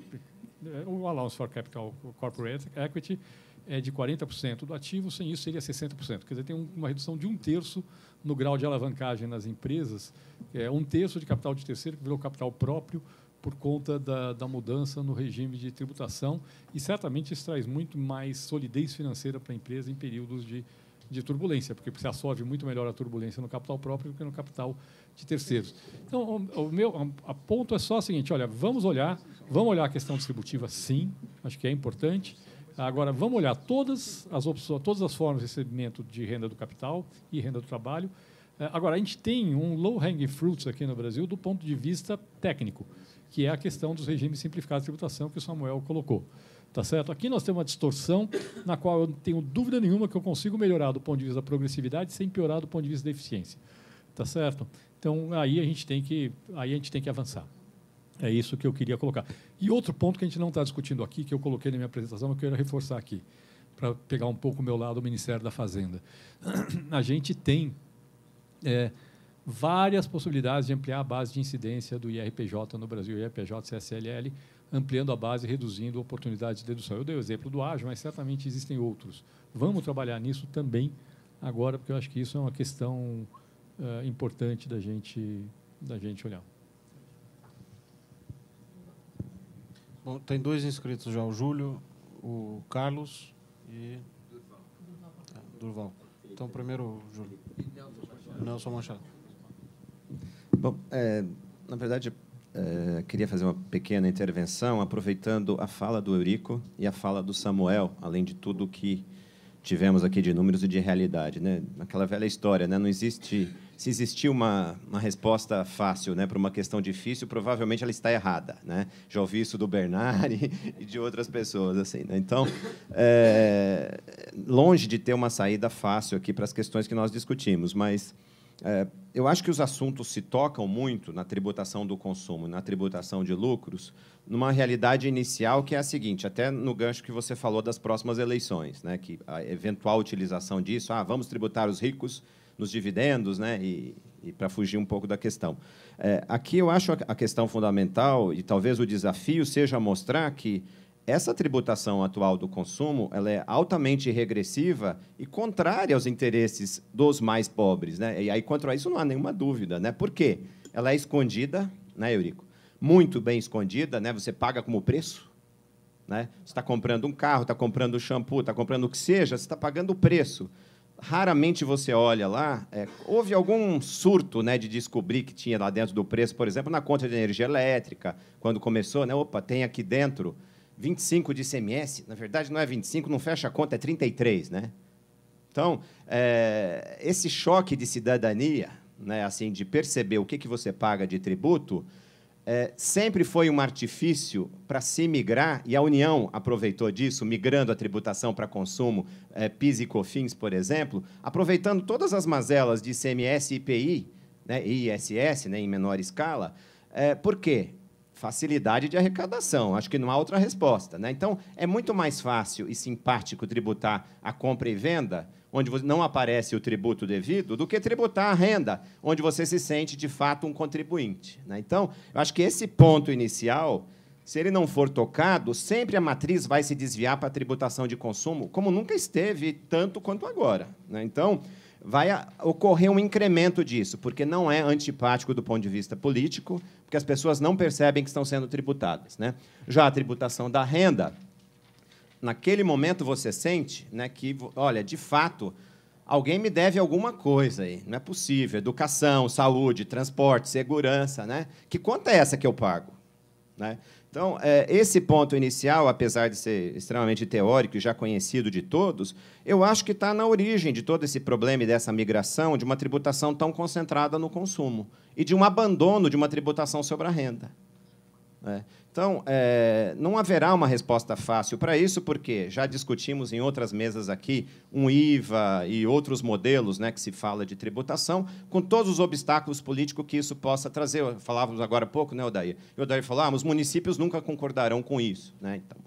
[SPEAKER 4] o Allowance for Capital Corporate Equity, é de quarenta por cento do ativo, sem isso seria sessenta por cento. Quer dizer, tem um, uma redução de um terço no grau de alavancagem nas empresas, é, um terço de capital de terceiro que virou capital próprio, por conta da, da mudança no regime de tributação, e certamente isso traz muito mais solidez financeira para a empresa em períodos de, de turbulência, porque você absorve muito melhor a turbulência no capital próprio do que no capital de terceiros. Então, o, o meu a, a ponto é só o seguinte: olha, vamos olhar, vamos olhar a questão distributiva, sim, acho que é importante. Agora, vamos olhar todas as opções, todas as formas de recebimento de renda do capital e renda do trabalho. Agora, a gente tem um low-hanging fruits aqui no Brasil do ponto de vista técnico, que é a questão dos regimes simplificados de tributação que o Samuel colocou. Tá certo? Aqui nós temos uma distorção na qual eu não tenho dúvida nenhuma que eu consigo melhorar do ponto de vista da progressividade sem piorar do ponto de vista da eficiência. Tá certo? Então, aí a gente tem que, aí a gente tem que avançar. É isso que eu queria colocar. E outro ponto que a gente não está discutindo aqui, que eu coloquei na minha apresentação, eu quero reforçar aqui, para pegar um pouco o meu lado do Ministério da Fazenda. A gente tem
[SPEAKER 8] é, várias possibilidades de ampliar a base de incidência do I R P J no Brasil, I R P J, C S L L, ampliando a base e reduzindo oportunidades de dedução. Eu dei o exemplo do ágio, mas certamente existem outros. Vamos trabalhar nisso também agora, porque eu acho que isso é uma questão uh, importante da gente, da gente olhar.
[SPEAKER 1] Bom, tem dois inscritos já, o Júlio, o Carlos e Durval. É, Durval. Então, primeiro o Júlio. Nelson Machado.
[SPEAKER 9] Bom, é, na verdade, é, queria fazer uma pequena intervenção, aproveitando a fala do Eurico e a fala do Samuel, além de tudo que tivemos aqui de números e de realidade, né? Aquela velha história, né? Não existe, se existir uma, uma resposta fácil, né, para uma questão difícil, provavelmente ela está errada, né? Já ouvi isso do Bernard e de outras pessoas, assim, né? Então, é, longe de ter uma saída fácil aqui para as questões que nós discutimos, mas é, eu acho que os assuntos se tocam muito na tributação do consumo, na tributação de lucros, numa realidade inicial que é a seguinte, até no gancho que você falou das próximas eleições, né, que a eventual utilização disso, ah, vamos tributar os ricos nos dividendos, né, e, e para fugir um pouco da questão. É, aqui eu acho a questão fundamental, e talvez o desafio seja mostrar que essa tributação atual do consumo ela é altamente regressiva e contrária aos interesses dos mais pobres, né? E aí, contra isso, não há nenhuma dúvida, né? Por quê? Ela é escondida, né, Eurico? Muito bem escondida, né? Você paga como preço, né? Você está comprando um carro, está comprando shampoo, está comprando o que seja, você está pagando o preço. Raramente você olha lá, é, houve algum surto, né, de descobrir que tinha lá dentro do preço, por exemplo, na conta de energia elétrica, quando começou, né? Opa, tem aqui dentro vinte e cinco de I C M S, na verdade não é vinte e cinco, não fecha a conta, é trinta e três, né? Então, é, esse choque de cidadania, né, assim, de perceber o que, que você paga de tributo, é, sempre foi um artifício para se migrar, e a União aproveitou disso, migrando a tributação para consumo, é, PIS e COFINS, por exemplo, aproveitando todas as mazelas de I C M S e I P I, né, e I S S, né, em menor escala. É, por quê? Facilidade de arrecadação, acho que não há outra resposta, né? Então, é muito mais fácil e simpático tributar a compra e venda, onde não aparece o tributo devido, do que tributar a renda, onde você se sente, de fato, um contribuinte, né? Então, eu acho que esse ponto inicial, se ele não for tocado, sempre a matriz vai se desviar para a tributação de consumo, como nunca esteve tanto quanto agora, né? Então, vai ocorrer um incremento disso, porque não é antipático do ponto de vista político, porque as pessoas não percebem que estão sendo tributadas, né? Já a tributação da renda, naquele momento você sente, né, que, olha, de fato, alguém me deve alguma coisa aí, não é possível, educação, saúde, transporte, segurança, né? Que conta é essa que eu pago, né? Então, esse ponto inicial, apesar de ser extremamente teórico e já conhecido de todos, eu acho que está na origem de todo esse problema e dessa migração de uma tributação tão concentrada no consumo e de um abandono de uma tributação sobre a renda. Então, é, não haverá uma resposta fácil para isso, porque já discutimos em outras mesas aqui um I V A e outros modelos, né, que se fala de tributação, com todos os obstáculos políticos que isso possa trazer. Falávamos agora há pouco, né, Odair? E o Odair falou, ah, os municípios nunca concordarão com isso, né? Então,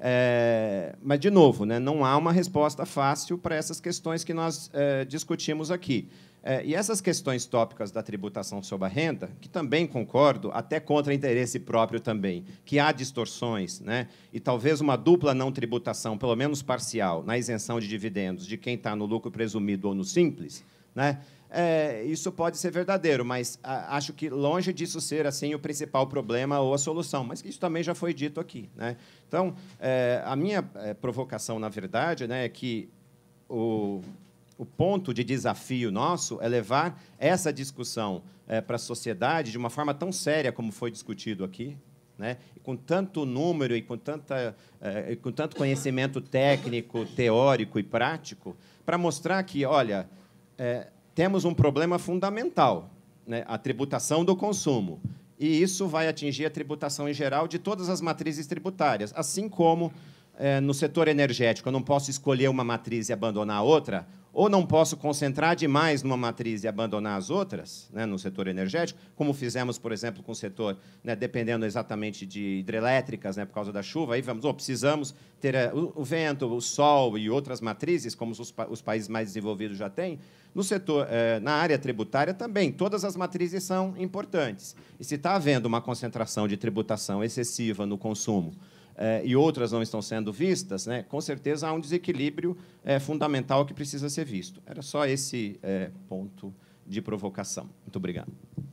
[SPEAKER 9] é, mas, de novo, né, não há uma resposta fácil para essas questões que nós é, discutimos aqui. É, e essas questões tópicas da tributação sobre a renda, que também concordo, até contra interesse próprio também, que há distorções, né, e talvez uma dupla não tributação, pelo menos parcial, na isenção de dividendos de quem está no lucro presumido ou no simples, né, é, isso pode ser verdadeiro, mas a, acho que longe disso ser assim o principal problema ou a solução, mas isso também já foi dito aqui, né? Então, é, a minha é, provocação, na verdade, né, é que o... O ponto de desafio nosso é levar essa discussão é, para a sociedade de uma forma tão séria como foi discutido aqui, né? E com tanto número e com, tanta, é, com tanto conhecimento técnico, teórico e prático, para mostrar que, olha, é, temos um problema fundamental, né? A tributação do consumo. E isso vai atingir a tributação em geral de todas as matrizes tributárias, assim como, é, no setor energético, eu não posso escolher uma matriz e abandonar a outra. Ou não posso concentrar demais numa matriz e abandonar as outras, né, no setor energético, como fizemos, por exemplo, com o setor, né, dependendo exatamente de hidrelétricas, né, por causa da chuva. Aí vamos, oh, precisamos ter uh, o vento, o sol e outras matrizes, como os, os países mais desenvolvidos já têm. No setor, eh, na área tributária também, todas as matrizes são importantes. E se está havendo uma concentração de tributação excessiva no consumo, Eh, e outras não estão sendo vistas, né, com certeza há um desequilíbrio eh, fundamental que precisa ser visto. Era só esse eh, ponto de provocação. Muito obrigado.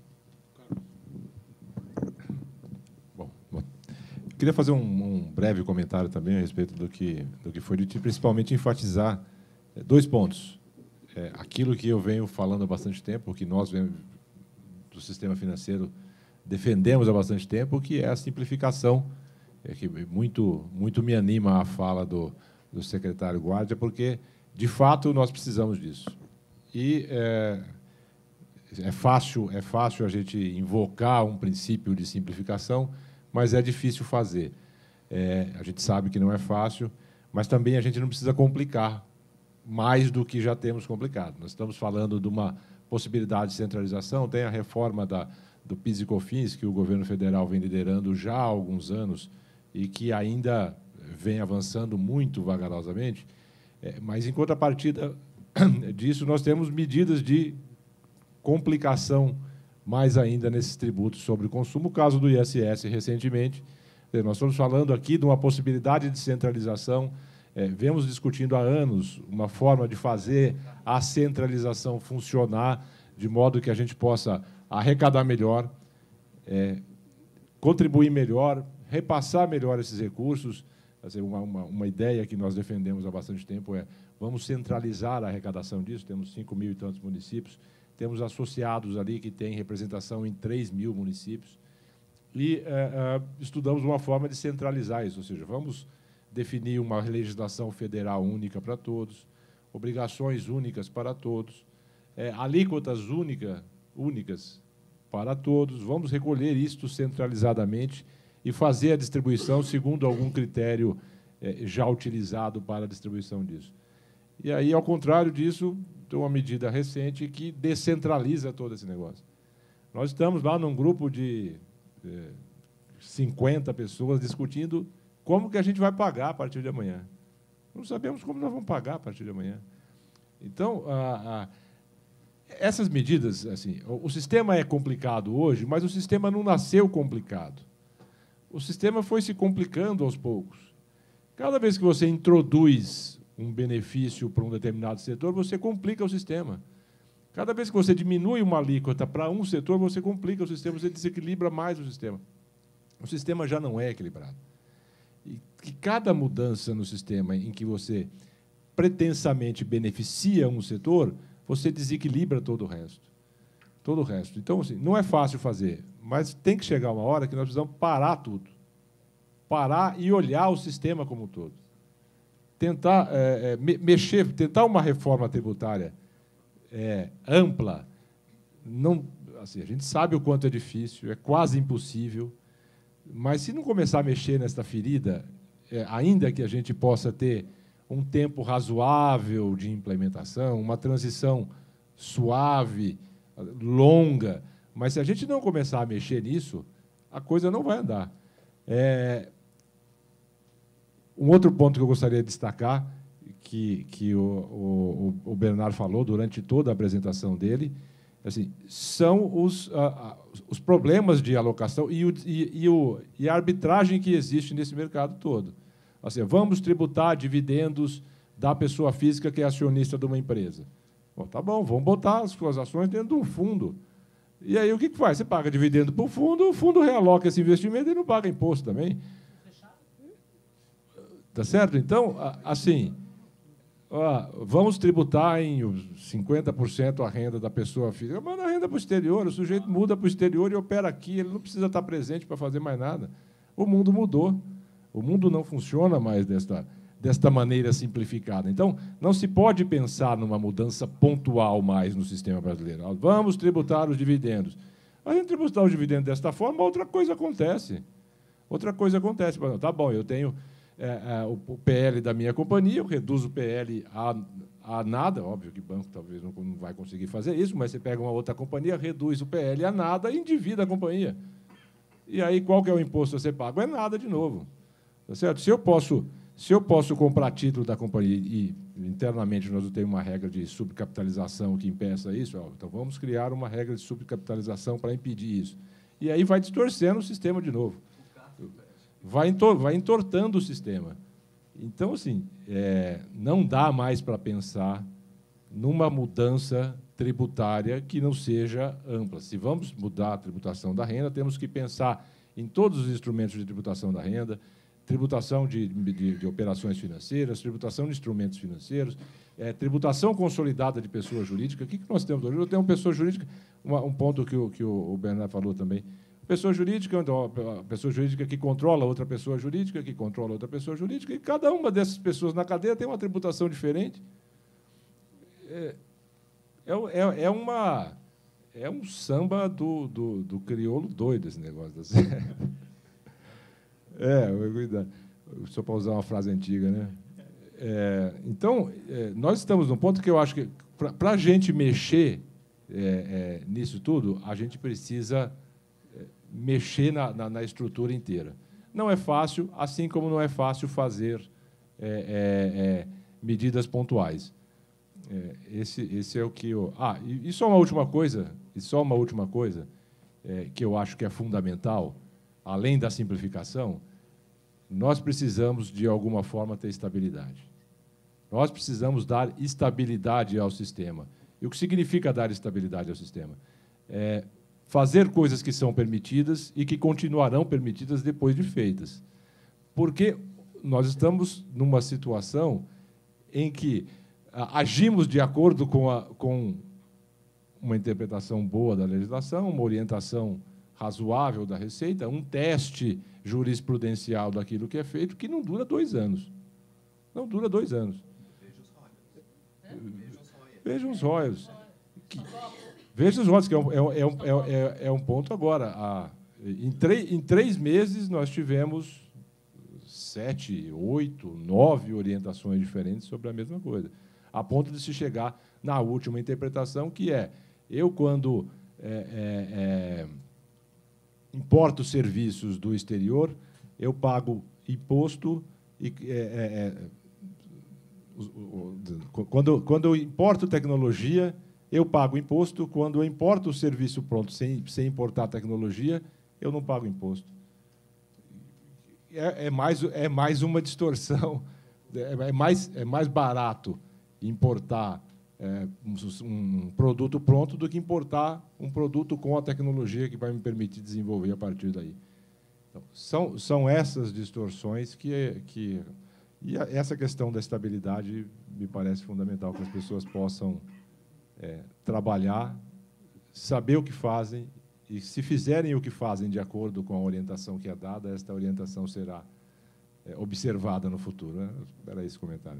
[SPEAKER 10] Bom, bom. Eu queria fazer um, um breve comentário também a respeito do que, do que foi dito, e principalmente enfatizar eh, dois pontos. Eh, aquilo que eu venho falando há bastante tempo, que nós do sistema financeiro defendemos há bastante tempo, que é a simplificação. É que muito, muito me anima a fala do, do secretário Guardia, porque, de fato, nós precisamos disso. E é, é, fácil, é fácil a gente invocar um princípio de simplificação, mas é difícil fazer. É, a gente sabe que não é fácil, mas também a gente não precisa complicar mais do que já temos complicado. Nós estamos falando de uma possibilidade de centralização, tem a reforma da, do PIS e COFINS, que o governo federal vem liderando já há alguns anos, e que ainda vem avançando muito vagarosamente, é, mas, em contrapartida disso, nós temos medidas de complicação mais ainda nesses tributos sobre o consumo. O caso do I S S, recentemente, nós estamos falando aqui de uma possibilidade de centralização, é, vemos discutindo há anos uma forma de fazer a centralização funcionar de modo que a gente possa arrecadar melhor, é, contribuir melhor, repassar melhor esses recursos. Assim, uma, uma, uma ideia que nós defendemos há bastante tempo é vamos centralizar a arrecadação disso. Temos cinco mil e tantos municípios, temos associados ali que têm representação em três mil municípios, e é, é, estudamos uma forma de centralizar isso, ou seja, vamos definir uma legislação federal única para todos, obrigações únicas para todos, é, alíquotas única, únicas para todos, vamos recolher isto centralizadamente e fazer a distribuição segundo algum critério eh, já utilizado para a distribuição disso. E aí, ao contrário disso, tem uma medida recente que descentraliza todo esse negócio. Nós estamos lá num grupo de eh, cinquenta pessoas discutindo como que a gente vai pagar a partir de amanhã. Não sabemos como nós vamos pagar a partir de amanhã. Então, a, a, essas medidas, assim, o, o sistema é complicado hoje, mas o sistema não nasceu complicado. O sistema foi se complicando aos poucos. Cada vez que você introduz um benefício para um determinado setor, você complica o sistema. Cada vez que você diminui uma alíquota para um setor, você complica o sistema, você desequilibra mais o sistema. O sistema já não é equilibrado. E que cada mudança no sistema em que você pretensamente beneficia um setor, você desequilibra todo o resto. Todo o resto. Então, assim, não é fácil fazer, mas tem que chegar uma hora que nós precisamos parar tudo. Parar e olhar o sistema como um todo. Tentar é, me, mexer, tentar uma reforma tributária é, ampla, não, assim, a gente sabe o quanto é difícil, é quase impossível, mas se não começar a mexer nesta ferida, é, ainda que a gente possa ter um tempo razoável de implementação, uma transição suave, longa, mas se a gente não começar a mexer nisso, a coisa não vai andar. É, um outro ponto que eu gostaria de destacar, que, que o, o, o Bernardo falou durante toda a apresentação dele, assim, são os, a, os problemas de alocação e, o, e, e, o, e a arbitragem que existe nesse mercado todo. Assim, vamos tributar dividendos da pessoa física que é acionista de uma empresa. Bom, tá bom, vamos botar as suas ações dentro de um fundo. E aí o que faz? Você paga dividendo para o fundo, o fundo realoca esse investimento e não paga imposto também. Tá certo? Então, assim, ó, vamos tributar em cinquenta por cento a renda da pessoa física. Manda a renda para o exterior, o sujeito muda para o exterior e opera aqui, ele não precisa estar presente para fazer mais nada. O mundo mudou. O mundo não funciona mais desta, desta maneira simplificada. Então, não se pode pensar numa mudança pontual mais no sistema brasileiro. Vamos tributar os dividendos. A gente tributar os dividendos desta forma, outra coisa acontece. Outra coisa acontece. Tá bom, eu tenho, é, é, o, o P L da minha companhia, eu reduzo o P L a, a nada, óbvio que banco talvez não, não vai conseguir fazer isso, mas você pega uma outra companhia, reduz o P L a nada e endivida a companhia. E aí, qual que é o imposto a ser pago? É nada de novo. Tá certo? Se eu posso, se eu posso comprar título da companhia e, internamente, nós não temos uma regra de subcapitalização que impeça isso, ó, então vamos criar uma regra de subcapitalização para impedir isso. E aí vai distorcendo o sistema de novo. Vai, entor, vai entortando o sistema. Então, assim, é, não dá mais para pensar numa mudança tributária que não seja ampla. Se vamos mudar a tributação da renda, temos que pensar em todos os instrumentos de tributação da renda, tributação de, de, de operações financeiras, tributação de instrumentos financeiros, é, tributação consolidada de pessoa jurídica. O que, que nós temos hoje? Eu tenho uma pessoa jurídica, uma, um ponto que o, que o Bernardo falou também. Pessoa jurídica, então, a pessoa jurídica que controla outra pessoa jurídica, que controla outra pessoa jurídica, e cada uma dessas pessoas na cadeia tem uma tributação diferente. É, é, é, uma, é um samba do, do, do crioulo doido, esse negócio. Assim. É, cuidado. Só para usar uma frase antiga, né? É, então, é, nós estamos num ponto que eu acho que, para a gente mexer é, é, nisso tudo, a gente precisa é, mexer na, na, na estrutura inteira. Não é fácil, assim como não é fácil fazer é, é, é, medidas pontuais. É, esse, esse é o que eu... Ah, e, e só uma última coisa, e só uma última coisa é, que eu acho que é fundamental, além da simplificação, nós precisamos, de alguma forma, ter estabilidade. Nós precisamos dar estabilidade ao sistema. E o que significa dar estabilidade ao sistema? É fazer coisas que são permitidas e que continuarão permitidas depois de feitas. Porque nós estamos numa situação em que agimos de acordo com, a, com uma interpretação boa da legislação, uma orientação razoável da Receita, um teste jurisprudencial daquilo que é feito, que não dura dois anos. Não dura dois anos. Vejam os royalties. Veja os royalties, que é um, é, um, é, é um ponto agora. A, em, três, em três meses, nós tivemos sete, oito, nove orientações diferentes sobre a mesma coisa, a ponto de se chegar na última interpretação, que é, eu, quando é, é, é, importo serviços do exterior, eu pago imposto e... É, é, Quando, quando eu importo tecnologia, eu pago imposto. Quando eu importo o serviço pronto sem, sem importar tecnologia, eu não pago imposto. É, é, mais, é mais uma distorção. É mais, é mais barato importar é, um, um produto pronto do que importar um produto com a tecnologia que vai me permitir desenvolver a partir daí. Então, são, são essas distorções que... que E essa questão da estabilidade me parece fundamental, que as pessoas possam é, trabalhar, saber o que fazem, e, se fizerem o que fazem de acordo com a orientação que é dada, esta orientação será é, observada no futuro. Né? Era esse o comentário.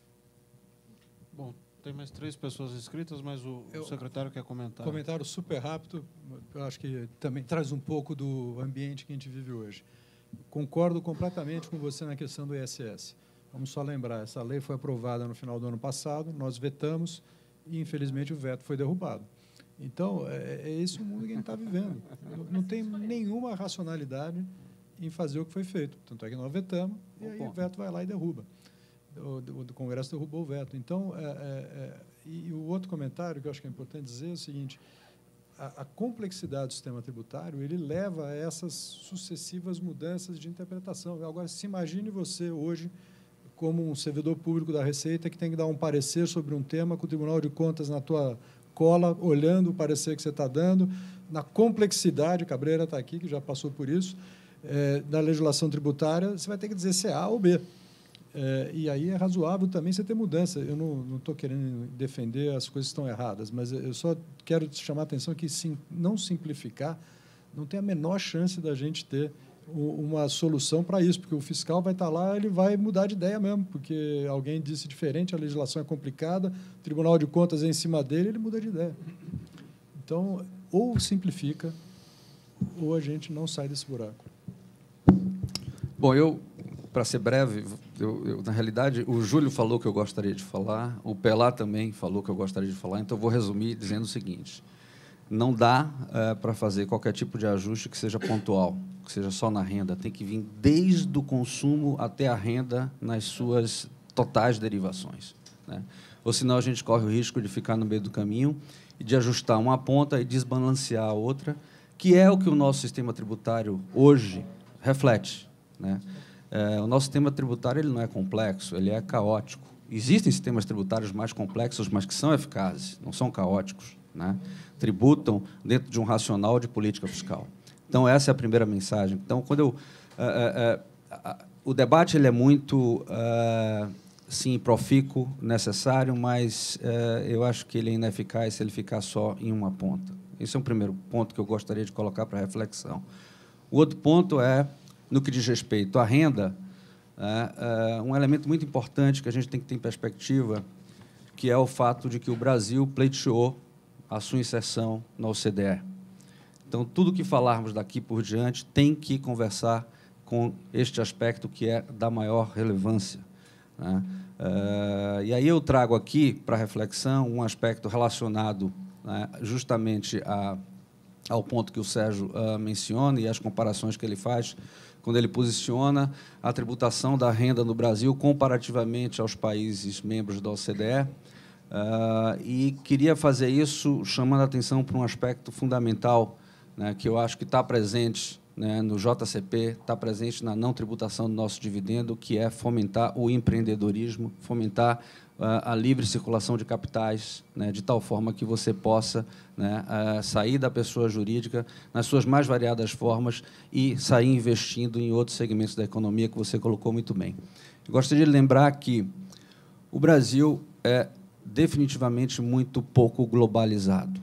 [SPEAKER 1] Bom, tem mais três pessoas inscritas, mas o, eu, o secretário quer comentar.
[SPEAKER 7] Comentário super rápido, eu acho que também traz um pouco do ambiente que a gente vive hoje. Concordo completamente com você na questão do I S S. Vamos só lembrar, essa lei foi aprovada no final do ano passado, nós vetamos e, infelizmente, o veto foi derrubado. Então, é, é esse o mundo que a gente está vivendo. Não tem nenhuma racionalidade em fazer o que foi feito. Tanto é que nós vetamos e aí o veto vai lá e derruba. O, o Congresso derrubou o veto. Então, é, é, e o outro comentário que eu acho que é importante dizer é o seguinte, a, a complexidade do sistema tributário, ele leva a essas sucessivas mudanças de interpretação. Agora, se imagine você hoje como um servidor público da Receita que tem que dar um parecer sobre um tema com o Tribunal de Contas na tua cola, olhando o parecer que você está dando, na complexidade, Cabreira está aqui, que já passou por isso, é, da legislação tributária, você vai ter que dizer se é A ou B. É, e aí é razoável também você ter mudança. Eu não estou querendo defender as coisas que estão erradas, mas eu só quero te chamar a atenção que, sim, não simplificar, não tem a menor chance da gente ter uma solução para isso, porque o fiscal vai estar lá, ele vai mudar de ideia mesmo, porque alguém disse diferente, a legislação é complicada, o Tribunal de Contas é em cima dele, ele muda de ideia. Então, ou simplifica, ou a gente não sai desse buraco.
[SPEAKER 11] Bom, eu para ser breve, eu, eu, na realidade, o Júlio falou que eu gostaria de falar, o Pelá também falou que eu gostaria de falar, então eu vou resumir dizendo o seguinte: não dá é, para fazer qualquer tipo de ajuste que seja pontual, que seja só na renda, tem que vir desde o consumo até a renda nas suas totais derivações, né? Ou senão a gente corre o risco de ficar no meio do caminho e de ajustar uma ponta e desbalancear a outra, que é o que o nosso sistema tributário hoje reflete, né? É, o nosso sistema tributário ele não é complexo, ele é caótico. Existem sistemas tributários mais complexos, mas que são eficazes, não são caóticos, né? Tributam dentro de um racional de política fiscal. Então, essa é a primeira mensagem. Então, quando eu... É, é, é, o debate ele é muito, é, sim, profícuo, necessário, mas é, eu acho que ele é ineficaz se ele ficar só em uma ponta. Esse é um primeiro ponto que eu gostaria de colocar para reflexão. O outro ponto é, no que diz respeito à renda, é, é, um elemento muito importante que a gente tem que ter em perspectiva, que é o fato de que o Brasil pleiteou a sua inserção na O C D E. Então, tudo que falarmos daqui por diante tem que conversar com este aspecto que é da maior relevância, né? É, e aí eu trago aqui para reflexão um aspecto relacionado, né, justamente a, ao ponto que o Sérgio uh, menciona e as comparações que ele faz quando ele posiciona a tributação da renda no Brasil comparativamente aos países membros da O C D E. Uh, e queria fazer isso chamando a atenção para um aspecto fundamental, né, que eu acho que está presente, né, no J C P, está presente na não tributação do nosso dividendo, que é fomentar o empreendedorismo, fomentar uh, a livre circulação de capitais, né, de tal forma que você possa, né, uh, sair da pessoa jurídica nas suas mais variadas formas e sair investindo em outros segmentos da economia que você colocou muito bem. Eu gostaria de lembrar que o Brasil é definitivamente muito pouco globalizado.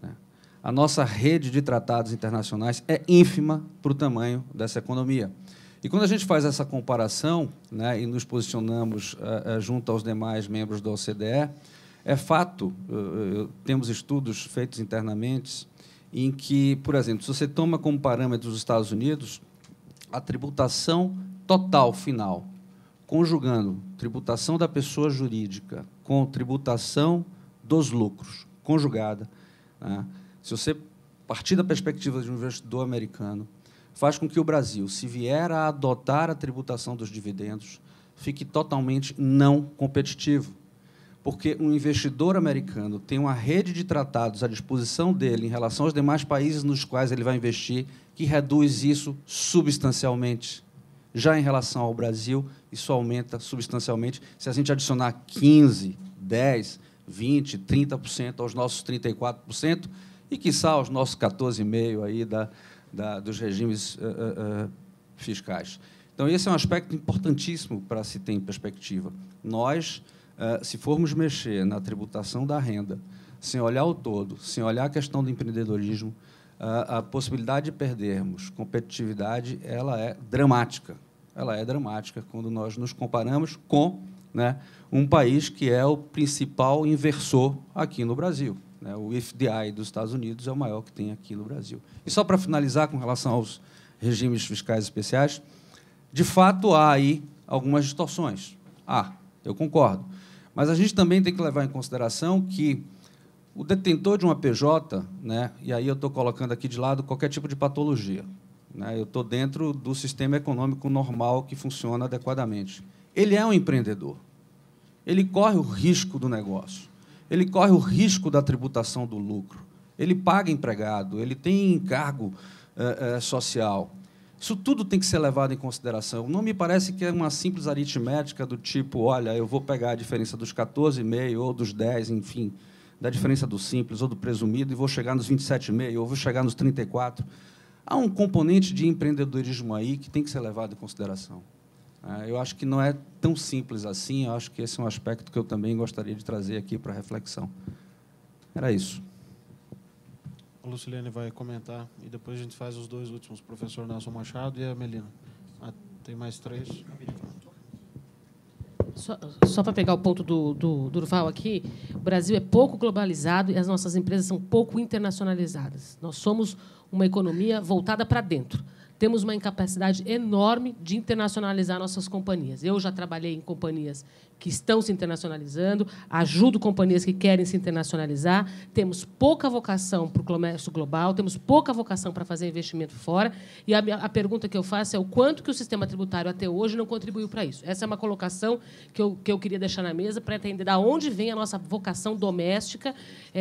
[SPEAKER 11] A nossa rede de tratados internacionais é ínfima para o tamanho dessa economia. E, quando a gente faz essa comparação, né, e nos posicionamos uh, uh, junto aos demais membros da O C D E, é fato, uh, uh, temos estudos feitos internamente, em que, por exemplo, se você toma como parâmetro os Estados Unidos, a tributação total final, conjugando tributação da pessoa jurídica com tributação dos lucros, conjugada, né, se você partir da perspectiva de um investidor americano, faz com que o Brasil, se vier a adotar a tributação dos dividendos, fique totalmente não competitivo. Porque um investidor americano tem uma rede de tratados à disposição dele em relação aos demais países nos quais ele vai investir, que reduz isso substancialmente. Já em relação ao Brasil, isso aumenta substancialmente se a gente adicionar quinze, dez, vinte, trinta por cento aos nossos trinta e quatro por cento, e, quiçá, os nossos quatorze vírgula cinco por cento aí da, da, dos regimes uh, uh, fiscais. Então, esse é um aspecto importantíssimo para se ter em perspectiva. Nós, uh, se formos mexer na tributação da renda, sem olhar o todo, sem olhar a questão do empreendedorismo, uh, a possibilidade de perdermos competitividade ela é dramática. Ela é dramática quando nós nos comparamos com, né, um país que é o principal inversor aqui no Brasil. O F D I dos Estados Unidos é o maior que tem aqui no Brasil. E só para finalizar com relação aos regimes fiscais especiais, de fato há aí algumas distorções. Ah, eu concordo. Mas a gente também tem que levar em consideração que o detentor de uma P J, né, e aí eu estou colocando aqui de lado qualquer tipo de patologia, né, eu estou dentro do sistema econômico normal que funciona adequadamente. Ele é um empreendedor. Ele corre o risco do negócio. Ele corre o risco da tributação do lucro, ele paga empregado, ele tem encargo eh, eh, social. Isso tudo tem que ser levado em consideração. Não me parece que é uma simples aritmética do tipo, olha, eu vou pegar a diferença dos quatorze vírgula cinco ou dos dez, enfim, da diferença do simples ou do presumido, e vou chegar nos vinte e sete vírgula cinco ou vou chegar nos trinta e quatro. Há um componente de empreendedorismo aí que tem que ser levado em consideração. Eu acho que não é tão simples assim, eu acho que esse é um aspecto que eu também gostaria de trazer aqui para reflexão. Era isso.
[SPEAKER 1] A Lucilene vai comentar e depois a gente faz os dois últimos, o professor Nelson Machado e a Melina. Ah, tem mais três.
[SPEAKER 12] Só, só para pegar o ponto do, do Durval aqui, o Brasil é pouco globalizado e as nossas empresas são pouco internacionalizadas. Nós somos uma economia voltada para dentro. temos uma incapacidade enorme de internacionalizar nossas companhias. Eu já trabalhei em companhias que estão se internacionalizando, ajudo companhias que querem se internacionalizar, temos pouca vocação para o comércio global, temos pouca vocação para fazer investimento fora, e a, minha, a pergunta que eu faço é o quanto que o sistema tributário até hoje não contribuiu para isso. Essa é uma colocação que eu, que eu queria deixar na mesa para entender de onde vem a nossa vocação doméstica,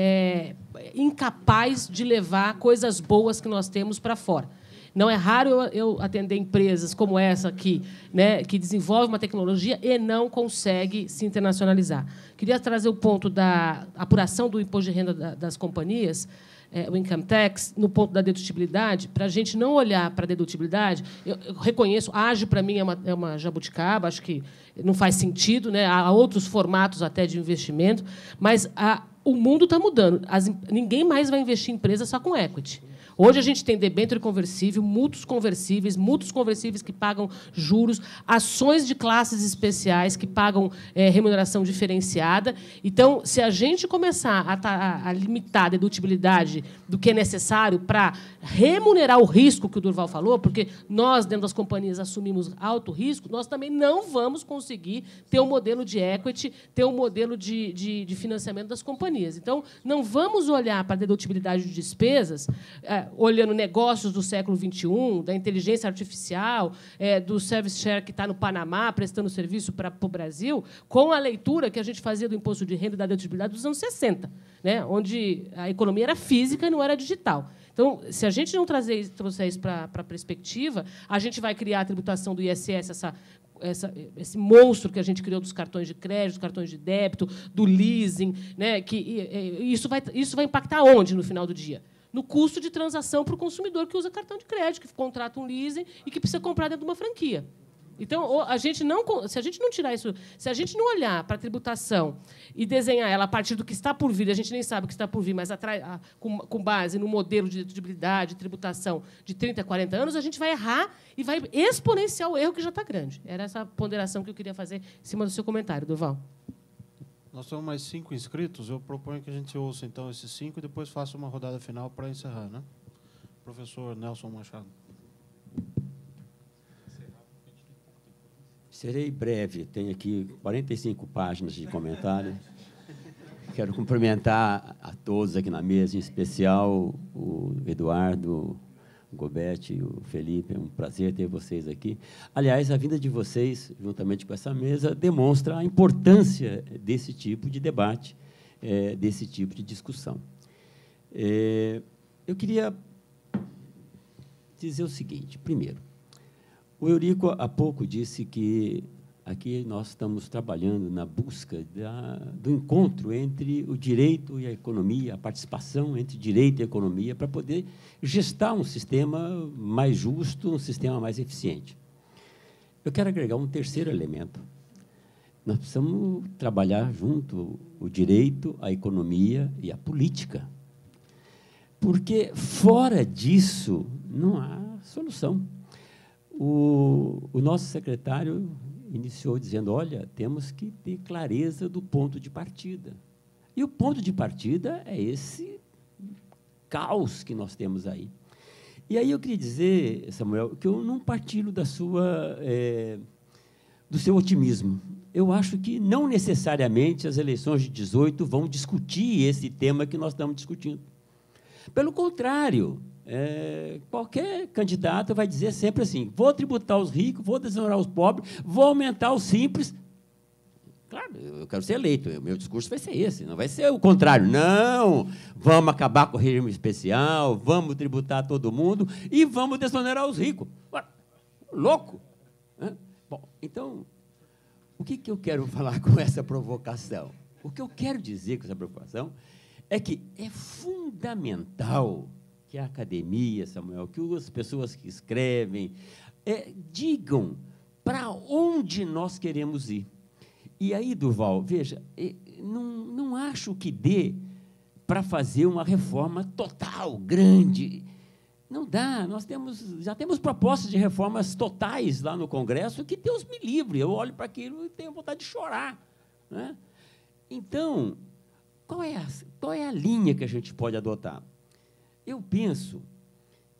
[SPEAKER 12] é, incapaz de levar coisas boas que nós temos para fora. Não é raro eu, eu atender empresas como essa aqui, né, que desenvolve uma tecnologia e não consegue se internacionalizar. Queria trazer o ponto da apuração do imposto de renda da, das companhias, é, o income tax, no ponto da dedutibilidade, para a gente não olhar para a dedutibilidade. Eu, eu reconheço, ágil para mim é uma, é uma jabuticaba, acho que não faz sentido, né? Há outros formatos até de investimento, mas a, o mundo está mudando. As, ninguém mais vai investir em empresa só com equity. Hoje a gente tem debênture conversível, mútuos conversíveis, mútuos conversíveis que pagam juros, ações de classes especiais que pagam é, remuneração diferenciada. Então, se a gente começar a, a limitar a dedutibilidade do que é necessário para remunerar o risco que o Durval falou, porque nós, dentro das companhias, assumimos alto risco, nós também não vamos conseguir ter um modelo de equity, ter um modelo de, de, de financiamento das companhias. Então, não vamos olhar para a dedutibilidade de despesas, é, olhando negócios do século vinte e um, da inteligência artificial, é, do service share que está no Panamá, prestando serviço para o Brasil, com a leitura que a gente fazia do imposto de renda e da dedutibilidade dos anos sessenta, né, onde a economia era física e não era digital. Então, se a gente não trazer, trouxer isso para a perspectiva, a gente vai criar a tributação do I S S, essa Essa, esse monstro que a gente criou dos cartões de crédito, dos cartões de débito, do leasing, né, que e, e, isso vai, isso vai impactar onde, no final do dia? No custo de transação para o consumidor que usa cartão de crédito, que contrata um leasing e que precisa comprar dentro de uma franquia. Então, a gente não, se a gente não tirar isso, se a gente não olhar para a tributação e desenhar ela a partir do que está por vir, a gente nem sabe o que está por vir, mas atrai, a, com, com base no modelo de dedutibilidade, de tributação de trinta, quarenta anos, a gente vai errar e vai exponenciar o erro que já está grande. Era essa ponderação que eu queria fazer em cima do seu comentário, Durval.
[SPEAKER 1] Nós temos mais cinco inscritos. Eu proponho que a gente ouça, então, esses cinco e depois faça uma rodada final para encerrar, né? Professor Nelson Machado.
[SPEAKER 13] Serei breve. Tenho aqui quarenta e cinco páginas de comentário. Quero cumprimentar a todos aqui na mesa, em especial o Eduardo, o Gobete e o Felipe. É um prazer ter vocês aqui. Aliás, a vinda de vocês, juntamente com essa mesa, demonstra a importância desse tipo de debate, é, desse tipo de discussão. É, eu queria dizer o seguinte. Primeiro, o Eurico, há pouco, disse que aqui nós estamos trabalhando na busca da, do encontro entre o direito e a economia, a participação entre direito e economia, para poder gestar um sistema mais justo, um sistema mais eficiente. Eu quero agregar um terceiro elemento. Nós precisamos trabalhar junto o direito, a economia e a política. Porque, fora disso, não há solução. O, o nosso secretário iniciou dizendo, olha, temos que ter clareza do ponto de partida. E o ponto de partida é esse caos que nós temos aí. E aí eu queria dizer, Samuel, que eu não partilho da sua, é, do seu otimismo. Eu acho que não necessariamente as eleições de dezoito vão discutir esse tema que nós estamos discutindo. Pelo contrário, É, qualquer candidato vai dizer sempre assim, vou tributar os ricos, vou desonerar os pobres, vou aumentar os simples. Claro, eu quero ser eleito, o meu discurso vai ser esse, não vai ser o contrário. Não, vamos acabar com o regime especial, vamos tributar todo mundo e vamos desonerar os ricos. Ué, louco! Né? Bom, então, o que, que eu quero falar com essa provocação? O que eu quero dizer com essa provocação é que é fundamental que a academia, Samuel, que as pessoas que escrevem, é, digam para onde nós queremos ir. E aí, Durval, veja, não, não acho que dê para fazer uma reforma total, grande. Não dá. Nós temos, já temos propostas de reformas totais lá no Congresso que Deus me livre. Eu olho para aquilo e tenho vontade de chorar. Né? Então, qual é, a, qual é a linha que a gente pode adotar? Eu penso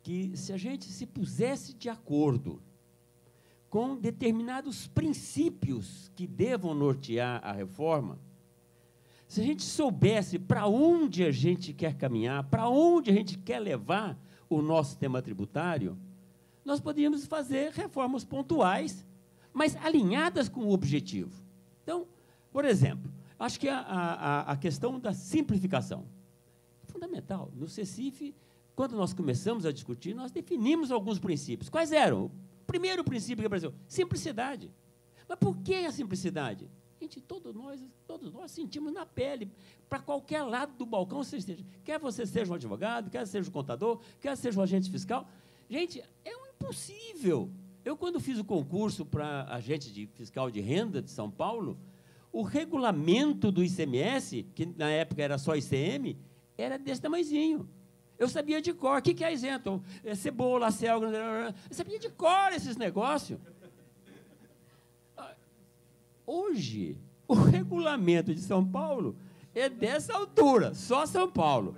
[SPEAKER 13] que, se a gente se pusesse de acordo com determinados princípios que devam nortear a reforma, se a gente soubesse para onde a gente quer caminhar, para onde a gente quer levar o nosso sistema tributário, nós poderíamos fazer reformas pontuais, mas alinhadas com o objetivo. Então, por exemplo, acho que a, a, a questão da simplificação é fundamental. No CECIF, quando nós começamos a discutir, nós definimos alguns princípios. Quais eram? O primeiro princípio que apareceu, simplicidade. Mas por que a simplicidade? Gente, todos nós, todos nós sentimos na pele, para qualquer lado do balcão você esteja. Quer você seja um advogado, quer seja um contador, quer seja um agente fiscal. Gente, é um impossível. Eu, quando fiz o concurso para agente de fiscal de renda de São Paulo, o regulamento do I C M S, que na época era só I C M, era desse tamanhozinho. Eu sabia de cor. O que é isento? É cebola, selga. Eu sabia de cor esses negócios. Hoje, o regulamento de São Paulo é dessa altura, só São Paulo.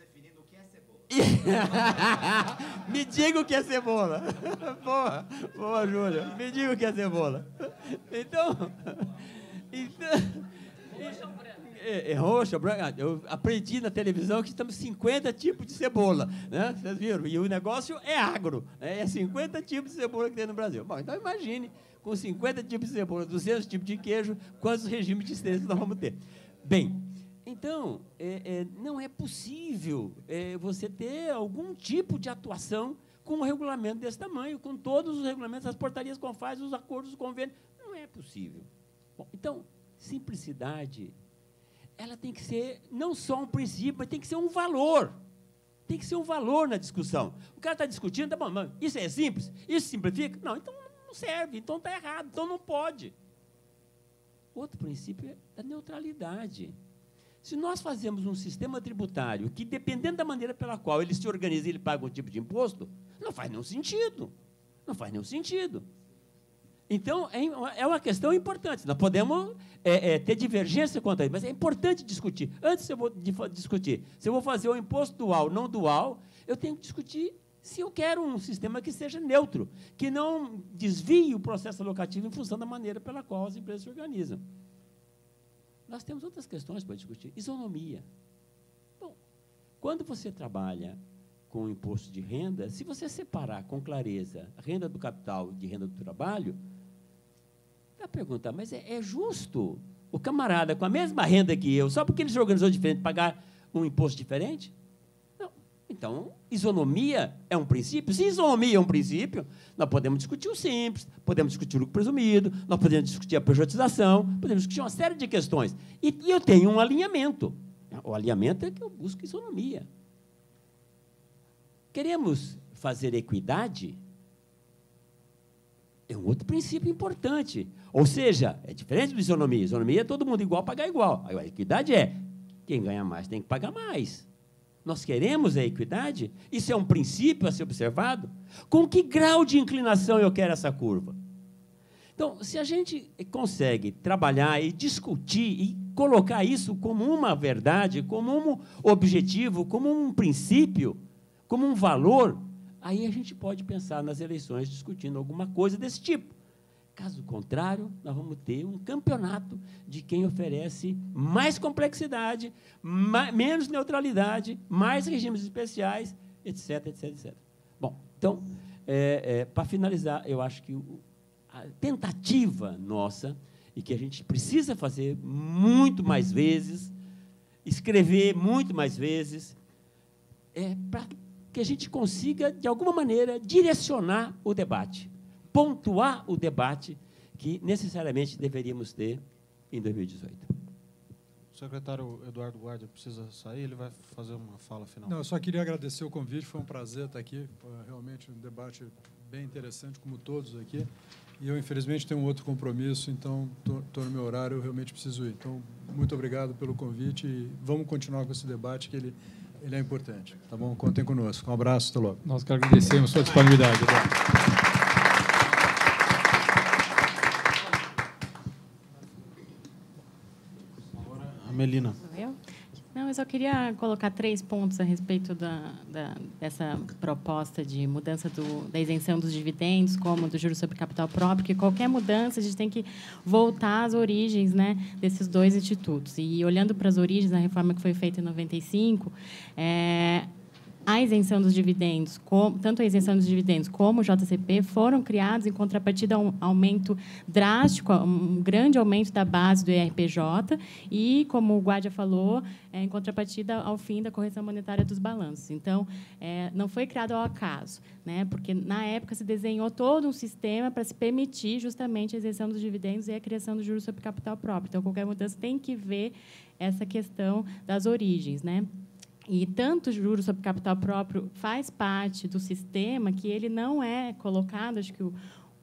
[SPEAKER 13] Me diga o que é cebola. Boa, boa, Júlia. Me diga o que é cebola. Então, então é, é roxa, branca. Eu aprendi na televisão que estamos cinquenta tipos de cebola, né? Vocês viram? E o negócio é agro, né? É cinquenta tipos de cebola que tem no Brasil. Bom, então imagine, com cinquenta tipos de cebola, duzentos tipos de queijo, quantos regimes de incidência nós vamos ter. Bem, então, é, é, não é possível é, você ter algum tipo de atuação com um regulamento desse tamanho, com todos os regulamentos, as portarias, confais, os acordos, os convênios. Não é possível. Bom, então, simplicidade, ela tem que ser não só um princípio, mas tem que ser um valor. Tem que ser um valor na discussão. O cara está discutindo, tá bom, mas isso é simples? Isso simplifica? Não, então não serve, então está errado, então não pode. Outro princípio é a neutralidade. Se nós fazemos um sistema tributário que, dependendo da maneira pela qual ele se organiza e ele paga um tipo de imposto, não faz nenhum sentido. Não faz nenhum sentido. Então, é uma questão importante. Nós podemos é, é, ter divergência quanto a isso, mas é importante discutir. Antes eu vou de, discutir se eu vou fazer o imposto dual, não dual, eu tenho que discutir se eu quero um sistema que seja neutro, que não desvie o processo alocativo em função da maneira pela qual as empresas se organizam. Nós temos outras questões para discutir. Isonomia. Bom, quando você trabalha com o imposto de renda, se você separar com clareza a renda do capital de renda do trabalho, vai perguntar, mas é, é justo o camarada com a mesma renda que eu, só porque ele se organizou diferente, pagar um imposto diferente? Não. Então, isonomia é um princípio? Se isonomia é um princípio, nós podemos discutir o simples, podemos discutir o lucro presumido, nós podemos discutir a pejotização, podemos discutir uma série de questões. E, e eu tenho um alinhamento. O alinhamento é que eu busco isonomia. Queremos fazer equidade? É um outro princípio importante. Ou seja, é diferente do isonomia. Isonomia é todo mundo igual, pagar igual. A equidade é quem ganha mais tem que pagar mais. Nós queremos a equidade? Isso é um princípio a ser observado? Com que grau de inclinação eu quero essa curva? Então, se a gente consegue trabalhar e discutir e colocar isso como uma verdade, como um objetivo, como um princípio, como um valor, aí a gente pode pensar nas eleições discutindo alguma coisa desse tipo. Caso contrário, nós vamos ter um campeonato de quem oferece mais complexidade, mais, menos neutralidade, mais regimes especiais, etc, etc, etcétera. Bom, então, é, é, para finalizar, eu acho que o, a tentativa nossa, e que a gente precisa fazer muito mais vezes, escrever muito mais vezes, é para que a gente consiga, de alguma maneira, direcionar o debate, pontuar o debate que necessariamente deveríamos ter em dois mil e dezoito.
[SPEAKER 1] O secretário Eduardo Guardia precisa sair, ele vai fazer uma fala final.
[SPEAKER 7] Não, eu só queria agradecer o convite, foi um prazer estar aqui, foi realmente um debate bem interessante, como todos aqui, e eu, infelizmente, tenho um outro compromisso, então estou no meu horário, eu realmente preciso ir. Então, muito obrigado pelo convite e vamos continuar com esse debate, que ele, ele é importante. Tá bom? Contem conosco. Um abraço, até logo.
[SPEAKER 8] Nós que agradecemos a sua disponibilidade, Eduardo.
[SPEAKER 1] Melina.
[SPEAKER 14] Eu? Não, eu só queria colocar três pontos a respeito da, da, dessa proposta de mudança do, da isenção dos dividendos, como do juros sobre capital próprio, porque qualquer mudança a gente tem que voltar às origens, né, desses dois institutos. E olhando para as origens, na reforma que foi feita em noventa e cinco, é, a isenção dos dividendos, como, tanto a isenção dos dividendos como o J C P, foram criados em contrapartida a um aumento drástico, um grande aumento da base do I R P J e, como o Guardia falou, é, em contrapartida ao fim da correção monetária dos balanços. Então, é, não foi criado ao acaso, né? Porque, na época, se desenhou todo um sistema para se permitir justamente a isenção dos dividendos e a criação do juros sobre capital próprio. Então, qualquer mudança tem que ver essa questão das origens, né? E tanto o juros sobre capital próprio faz parte do sistema que ele não é colocado, acho que o,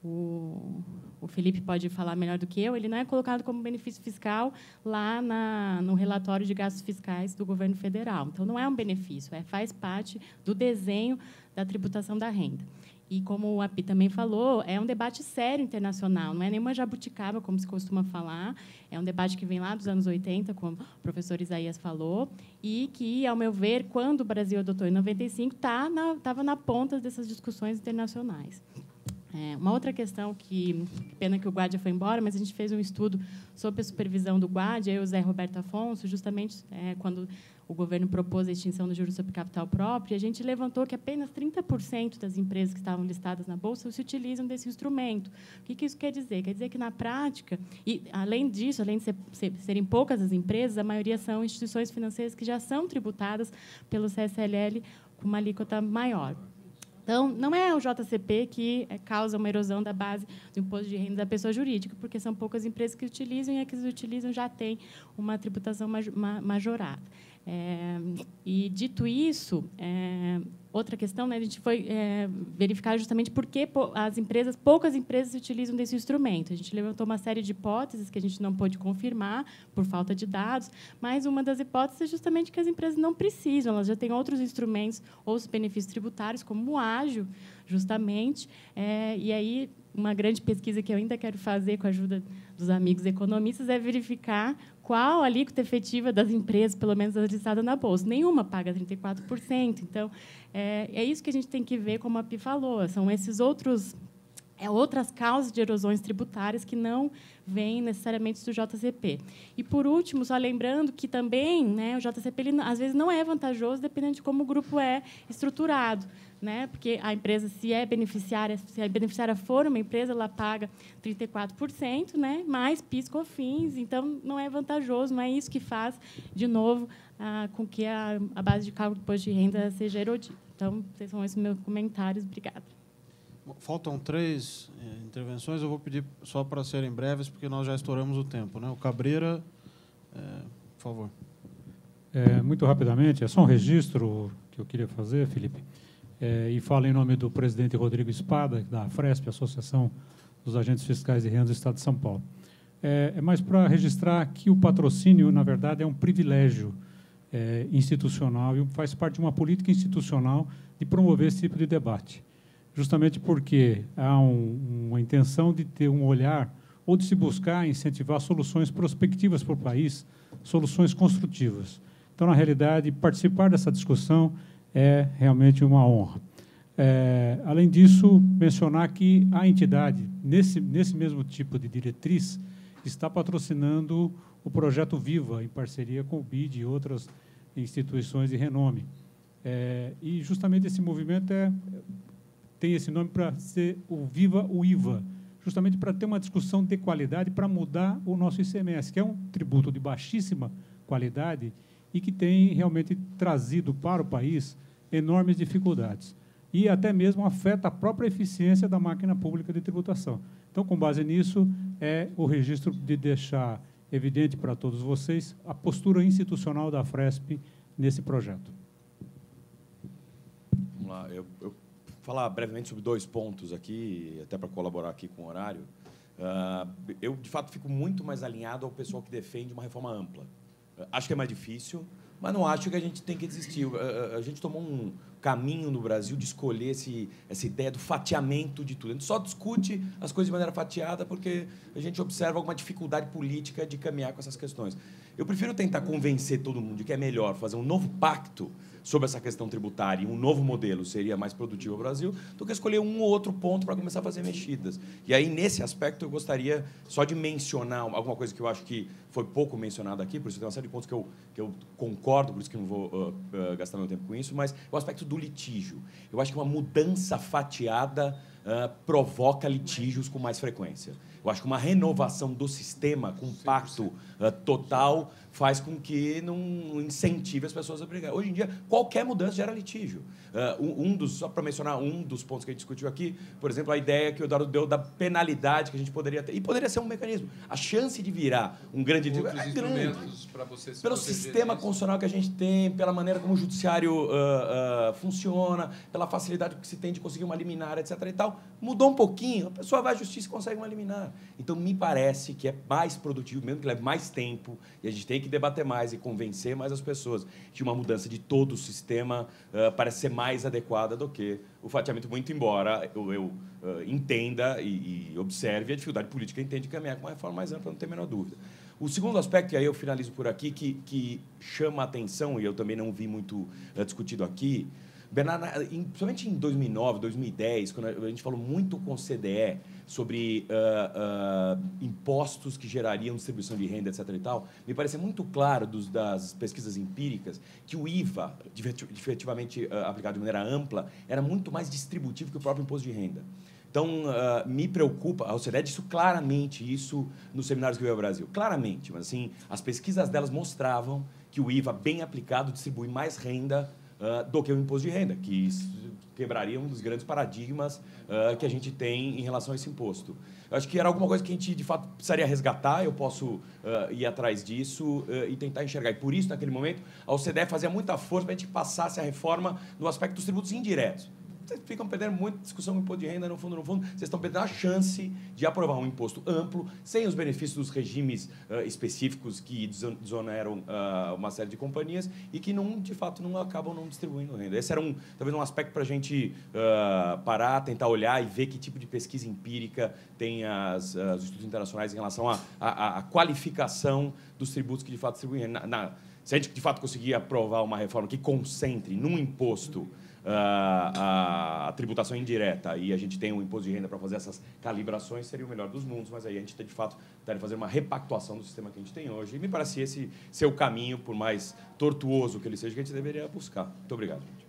[SPEAKER 14] o, o Felipe pode falar melhor do que eu, ele não é colocado como benefício fiscal lá na, no relatório de gastos fiscais do governo federal. Então, não é um benefício, é, faz parte do desenho da tributação da renda. E, como o Api também falou, é um debate sério internacional, não é nenhuma jabuticaba, como se costuma falar, é um debate que vem lá dos anos oitenta, como o professor Isaías falou, e que, ao meu ver, quando o Brasil adotou em noventa e cinco, tá na, estava na ponta dessas discussões internacionais. É, uma outra questão que, pena que o Guardia foi embora, mas a gente fez um estudo sobre a supervisão do Guardia, eu e o Zé Roberto Afonso, justamente é, quando o governo propôs a extinção do juros sobre capital próprio, e a gente levantou que apenas trinta por cento das empresas que estavam listadas na Bolsa se utilizam desse instrumento. O que, que isso quer dizer? Quer dizer que, na prática, e, além disso, além de ser, ser, serem poucas as empresas, a maioria são instituições financeiras que já são tributadas pelo C S L L com uma alíquota maior. Então, não é o J C P que causa uma erosão da base do imposto de renda da pessoa jurídica, porque são poucas empresas que utilizam, e as que utilizam já têm uma tributação majorada. É, e, dito isso, é, outra questão, né, a gente foi é, verificar justamente por que as empresas, poucas empresas utilizam desse instrumento. A gente levantou uma série de hipóteses que a gente não pôde confirmar por falta de dados, mas uma das hipóteses é justamente que as empresas não precisam, elas já têm outros instrumentos, outros benefícios tributários, como o ágio, justamente, é, e aí uma grande pesquisa que eu ainda quero fazer com a ajuda dos amigos economistas é verificar qual a alíquota efetiva das empresas, pelo menos as listadas na Bolsa. Nenhuma paga trinta e quatro por cento. Então, é, é isso que a gente tem que ver, como a Pi falou. São esses outros, é, outras causas de erosões tributárias que não vêm necessariamente do J C P. E, por último, só lembrando que também, né, o J C P, ele, às vezes, não é vantajoso, dependendo de como o grupo é estruturado, né? Porque a empresa, se é beneficiária, se a beneficiária for uma empresa, ela paga trinta e quatro por cento, né? Mais PIS, COFINS, então não é vantajoso, não é isso que faz, de novo, ah, com que a, a base de cálculo do imposto de renda seja erodida. Então, esses são esses meus comentários. Obrigada.
[SPEAKER 1] Faltam três eh, intervenções, eu vou pedir só para serem breves, porque nós já estouramos o tempo, né? O Cabreira, eh, por favor.
[SPEAKER 15] É, muito rapidamente, é só um registro que eu queria fazer, Felipe. É, e falo em nome do presidente Rodrigo Espada, da Afresp, Associação dos Agentes Fiscais de Renda do Estado de São Paulo. É, é mais para registrar que o patrocínio, na verdade, é um privilégio é, institucional e faz parte de uma política institucional de promover esse tipo de debate. Justamente porque há um, uma intenção de ter um olhar ou de se buscar incentivar soluções prospectivas para o país, soluções construtivas. Então, na realidade, participar dessa discussão é realmente uma honra. É, além disso, mencionar que a entidade, nesse, nesse mesmo tipo de diretriz, está patrocinando o projeto Viva, em parceria com o B I D e outras instituições de renome. É, e, justamente, esse movimento é, tem esse nome para ser o Viva o I V A, justamente para ter uma discussão de qualidade, para mudar o nosso I C M S, que é um tributo de baixíssima qualidade e que tem realmente trazido para o país enormes dificuldades. E até mesmo afeta a própria eficiência da máquina pública de tributação. Então, com base nisso, é o registro de deixar evidente para todos vocês a postura institucional da Afresp nesse projeto.
[SPEAKER 16] Vamos lá. Eu, eu vou falar brevemente sobre dois pontos aqui, até para colaborar aqui com o horário. Uh, eu, de fato, fico muito mais alinhado ao pessoal que defende uma reforma ampla. Acho que é mais difícil, mas não acho que a gente tem que desistir. A gente tomou um, caminho no Brasil de escolher esse, essa ideia do fatiamento de tudo. A gente só discute as coisas de maneira fatiada porque a gente observa alguma dificuldade política de caminhar com essas questões. Eu prefiro tentar convencer todo mundo de que é melhor fazer um novo pacto sobre essa questão tributária e um novo modelo seria mais produtivo ao Brasil do que escolher um ou outro ponto para começar a fazer mexidas. E aí, nesse aspecto, eu gostaria só de mencionar alguma coisa que eu acho que foi pouco mencionada aqui, por isso tem uma série de pontos que eu, que eu concordo, por isso que não vou uh, uh, gastar meu tempo com isso, mas o aspecto do litígio. Eu acho que uma mudança fatiada uh, provoca litígios com mais frequência. Eu acho que uma renovação do sistema com um pacto uh, total faz com que não incentive as pessoas a brigar. Hoje em dia, qualquer mudança gera litígio. Uh, um, um dos, só para mencionar um dos pontos que a gente discutiu aqui, por exemplo, a ideia que o Eduardo deu da penalidade que a gente poderia ter. E poderia ser um mecanismo. A chance de virar um grande litígio é grande.
[SPEAKER 3] Você se
[SPEAKER 16] pelo sistema disso. Constitucional que a gente tem, pela maneira como o judiciário uh, uh, funciona, pela facilidade que se tem de conseguir uma liminar, etc. e tal, mudou um pouquinho, a pessoa vai à justiça e consegue uma liminar. Então, me parece que é mais produtivo, mesmo que leve mais tempo, e a gente tem que debater mais e convencer mais as pessoas de uma mudança de todo o sistema uh, parece ser mais adequada do que o fatiamento, muito embora eu, eu uh, entenda e, e observe a dificuldade política entende caminhar com uma reforma mais ampla, não tem a menor dúvida. O segundo aspecto, e aí eu finalizo por aqui, que, que chama a atenção, e eu também não vi muito uh, discutido aqui, Bernardo, em, principalmente em dois mil e nove, dois mil e dez, quando a gente falou muito com o C D E sobre uh, uh, impostos que gerariam distribuição de renda, etc. e tal, me parece muito claro dos, das pesquisas empíricas que o I V A, efetivamente uh, aplicado de maneira ampla, era muito mais distributivo que o próprio imposto de renda. Então, uh, me preocupa, a O C D E disse claramente isso nos seminários que veio ao Brasil, claramente, mas assim, as pesquisas delas mostravam que o I V A bem aplicado distribui mais renda Uh, do que o imposto de renda, que quebraria um dos grandes paradigmas uh, que a gente tem em relação a esse imposto. Eu acho que era alguma coisa que a gente, de fato, precisaria resgatar, eu posso uh, ir atrás disso uh, e tentar enxergar. E, por isso, naquele momento, a O C D E fazia muita força para a gente passasse a reforma no aspecto dos tributos indiretos. Vocês ficam perdendo muita discussão com imposto de renda, no fundo, no fundo, vocês estão perdendo a chance de aprovar um imposto amplo, sem os benefícios dos regimes uh, específicos que desoneram uh, uma série de companhias e que, não, de fato, não acabam não distribuindo renda. Esse era, um, talvez, um aspecto para a gente uh, parar, tentar olhar e ver que tipo de pesquisa empírica tem as, uh, os estudos internacionais em relação à qualificação dos tributos que, de fato, distribuem renda. Na, na, se a gente, de fato, conseguir aprovar uma reforma que concentre num imposto Uh, a, a tributação indireta e a gente tem um imposto de renda para fazer essas calibrações, seria o melhor dos mundos, mas aí a gente tem, de fato, estaria fazendo uma repactuação do sistema que a gente tem hoje. E me parece esse ser o caminho, por mais tortuoso que ele seja, que a gente deveria buscar. Muito obrigado, gente.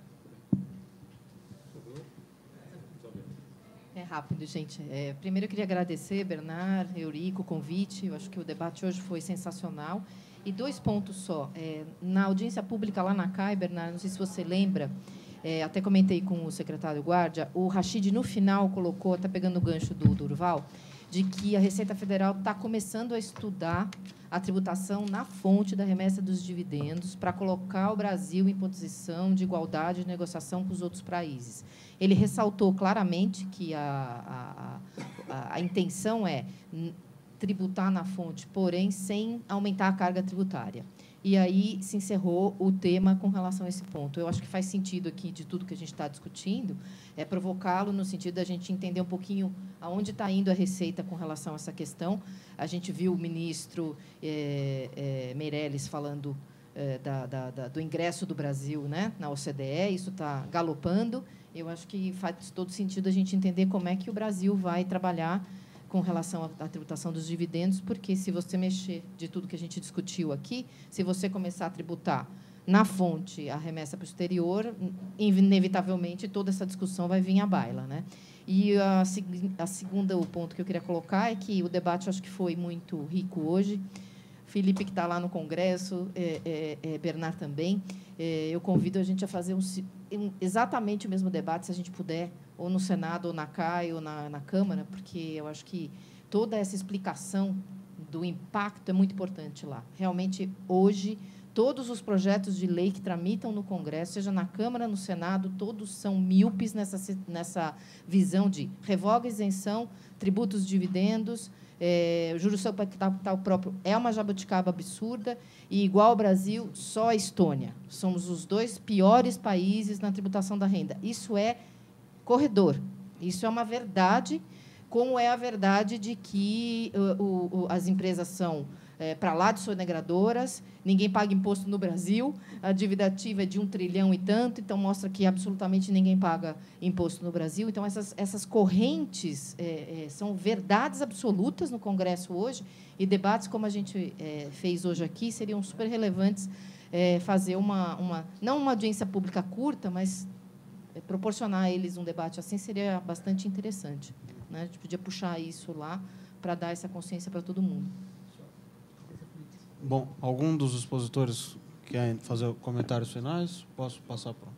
[SPEAKER 17] É rápido, gente. É, primeiro, eu queria agradecer, Bernardo, Eurico, o convite. Eu acho que o debate hoje foi sensacional. E dois pontos só. É, na audiência pública lá na C A I, Bernardo, não sei se você lembra, é, até comentei com o secretário Guardia, o Rachid, no final, colocou, até pegando o gancho do Durval, de que a Receita Federal está começando a estudar a tributação na fonte da remessa dos dividendos para colocar o Brasil em posição de igualdade de negociação com os outros países. Ele ressaltou claramente que a, a, a, a intenção é tributar na fonte, porém, sem aumentar a carga tributária. E aí se encerrou o tema com relação a esse ponto. Eu acho que faz sentido aqui, de tudo que a gente está discutindo, é provocá-lo no sentido da gente entender um pouquinho aonde está indo a Receita com relação a essa questão. A gente viu o ministro é, é, Meirelles falando é, da, da, da, do ingresso do Brasil, né, na O C D E, isso está galopando. Eu acho que faz todo sentido a gente entender como é que o Brasil vai trabalhar com relação à, à tributação dos dividendos, porque, se você mexer de tudo que a gente discutiu aqui, se você começar a tributar na fonte a remessa para o exterior, inevitavelmente, toda essa discussão vai vir à baila, né? E a, a segunda, o ponto que eu queria colocar é que o debate, acho que foi muito rico hoje. Felipe, que está lá no Congresso, é, é, é, Bernardo também, é, eu convido a gente a fazer um, um, exatamente o mesmo debate, se a gente puder, ou no Senado, ou na C A I, ou na, na Câmara, porque eu acho que toda essa explicação do impacto é muito importante lá. Realmente, hoje, todos os projetos de lei que tramitam no Congresso, seja na Câmara, no Senado, todos são míopes nessa, nessa visão de revoga isenção, tributos dividendos, É, o juros sobre capital próprio é uma jabuticaba absurda e, igual ao Brasil, só a Estônia. Somos os dois piores países na tributação da renda. Isso é corredor. Isso é uma verdade, como é a verdade de que uh, o, o, as empresas são é, para lá de sonegadoras, ninguém paga imposto no Brasil, a dívida ativa é de um trilhão e tanto, então mostra que absolutamente ninguém paga imposto no Brasil. Então, essas, essas correntes é, é, são verdades absolutas no Congresso hoje, e debates como a gente é, fez hoje aqui seriam super relevantes, é, fazer uma, uma, não uma audiência pública curta, mas é, proporcionar a eles um debate assim seria bastante interessante, né? A gente podia puxar isso lá para dar essa consciência para todo mundo.
[SPEAKER 1] Bom, algum dos expositores quer fazer comentários finais? Posso passar para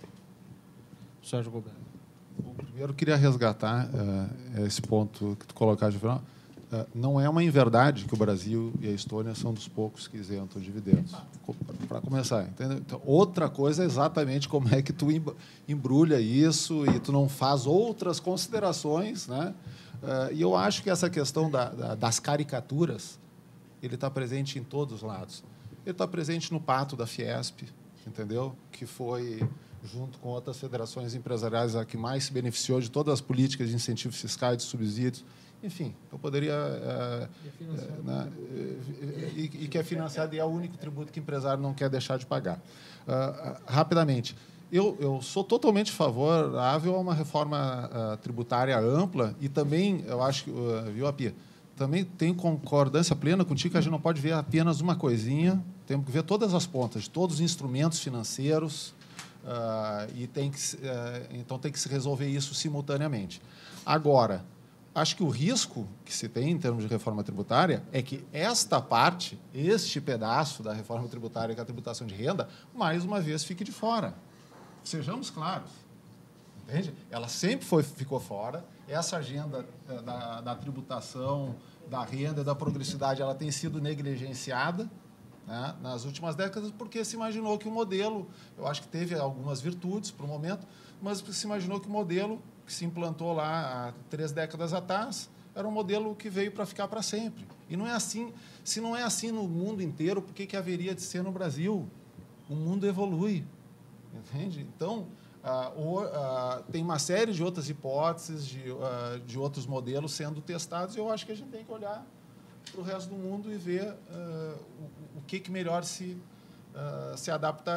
[SPEAKER 1] o Sérgio Goberto.
[SPEAKER 6] Bom, primeiro, eu queria resgatar uh, esse ponto que tu colocaste no final. Uh, não é uma inverdade que o Brasil e a Estônia são dos poucos que isentam dividendos. Para começar, entendeu? Então, outra coisa é exatamente como é que tu embrulha isso e tu não faz outras considerações, né? Uh, e eu acho que essa questão da, da, das caricaturas, ele está presente em todos os lados. Ele está presente no pacto da Fiesp, entendeu? Que foi, junto com outras federações empresariais, a que mais se beneficiou de todas as políticas de incentivos fiscais, de subsídios. Enfim, eu poderia... É, é, né, e, e que é financiado e é o único tributo que o empresário não quer deixar de pagar. Uh, rapidamente, eu, eu sou totalmente favorável a uma reforma uh, tributária ampla e também, eu acho que, uh, viu, Apia? Também tenho concordância plena contigo que a gente não pode ver apenas uma coisinha, temos que ver todas as pontas, todos os instrumentos financeiros, uh, e tem que, uh, então tem que se resolver isso simultaneamente. Agora, acho que o risco que se tem em termos de reforma tributária é que esta parte, este pedaço da reforma tributária, que é a tributação de renda, mais uma vez fique de fora. Sejamos claros. Entende? Ela sempre foi, ficou fora. Essa agenda da, da tributação, da renda e da progressividade, ela tem sido negligenciada, né, nas últimas décadas, porque se imaginou que o modelo, eu acho que teve algumas virtudes para o momento, mas se imaginou que o modelo que se implantou lá há três décadas atrás era um modelo que veio para ficar para sempre. E não é assim. Se não é assim no mundo inteiro, por que, que haveria de ser no Brasil? O mundo evolui. Entende? Então, ah, o, ah, tem uma série de outras hipóteses, de, ah, de outros modelos sendo testados, e eu acho que a gente tem que olhar para o resto do mundo e ver ah, o, o que, que melhor se, ah, se adapta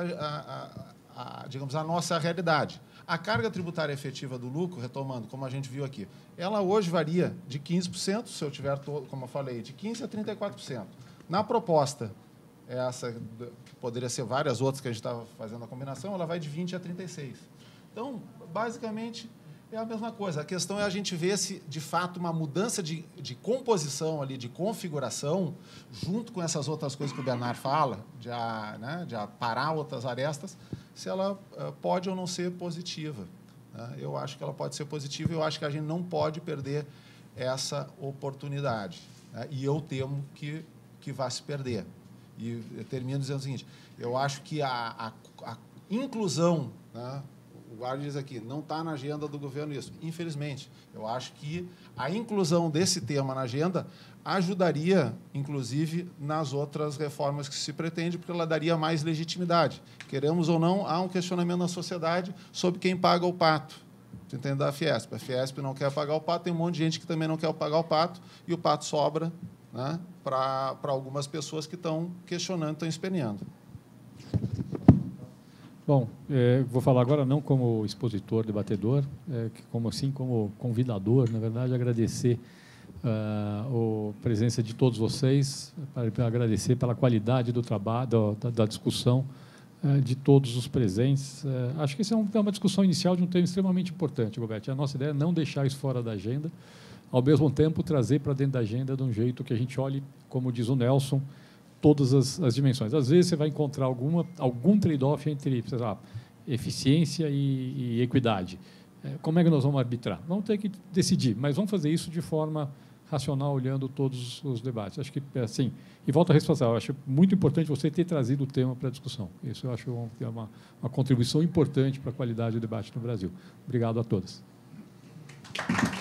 [SPEAKER 6] a, a, a, digamos, à nossa realidade. A carga tributária efetiva do lucro, retomando, como a gente viu aqui, ela hoje varia de quinze por cento, se eu tiver, todo, como eu falei, de quinze por cento a trinta e quatro por cento. Na proposta, essa, que poderia ser várias outras que a gente estava fazendo a combinação, ela vai de vinte por cento a trinta e seis por cento. Então, basicamente, é a mesma coisa. A questão é a gente ver se, de fato, uma mudança de, de composição, ali, de configuração, junto com essas outras coisas que o Bernard fala, de, a, né, de a parar outras arestas, se ela uh, pode ou não ser positiva. Né? Eu acho que ela pode ser positiva e eu acho que a gente não pode perder essa oportunidade. Né? E eu temo que, que vá se perder. E eu termino dizendo o seguinte, eu acho que a, a, a inclusão, né? O Guarda diz aqui, não está na agenda do governo isso. Infelizmente, eu acho que a inclusão desse tema na agenda ajudaria, inclusive, nas outras reformas que se pretende, porque ela daria mais legitimidade. Queremos ou não, há um questionamento na sociedade sobre quem paga o pato. Você entende da Fiesp? A Fiesp não quer pagar o pato, tem um monte de gente que também não quer pagar o pato, e o pato sobra, né, para algumas pessoas que estão questionando, estão esperneando.
[SPEAKER 8] Bom, é, vou falar agora não como expositor, debatedor, é, como assim como convidador, na verdade, agradecer uh, a presença de todos vocês, para agradecer pela qualidade do trabalho, da, da discussão uh, de todos os presentes. Uh, acho que isso é, um, é uma discussão inicial de um tema extremamente importante, Roberto. A nossa ideia é não deixar isso fora da agenda, ao mesmo tempo trazer para dentro da agenda de um jeito que a gente olhe, como diz o Nelson, todas as, as dimensões. Às vezes você vai encontrar alguma, algum trade-off entre, sei lá, eficiência e, e equidade. É, como é que nós vamos arbitrar? Vamos ter que decidir, mas vamos fazer isso de forma racional, olhando todos os debates. Acho que, assim, e volto a ressaltar, eu acho muito importante você ter trazido o tema para a discussão. Isso eu acho que é uma, uma contribuição importante para a qualidade do debate no Brasil. Obrigado a todos.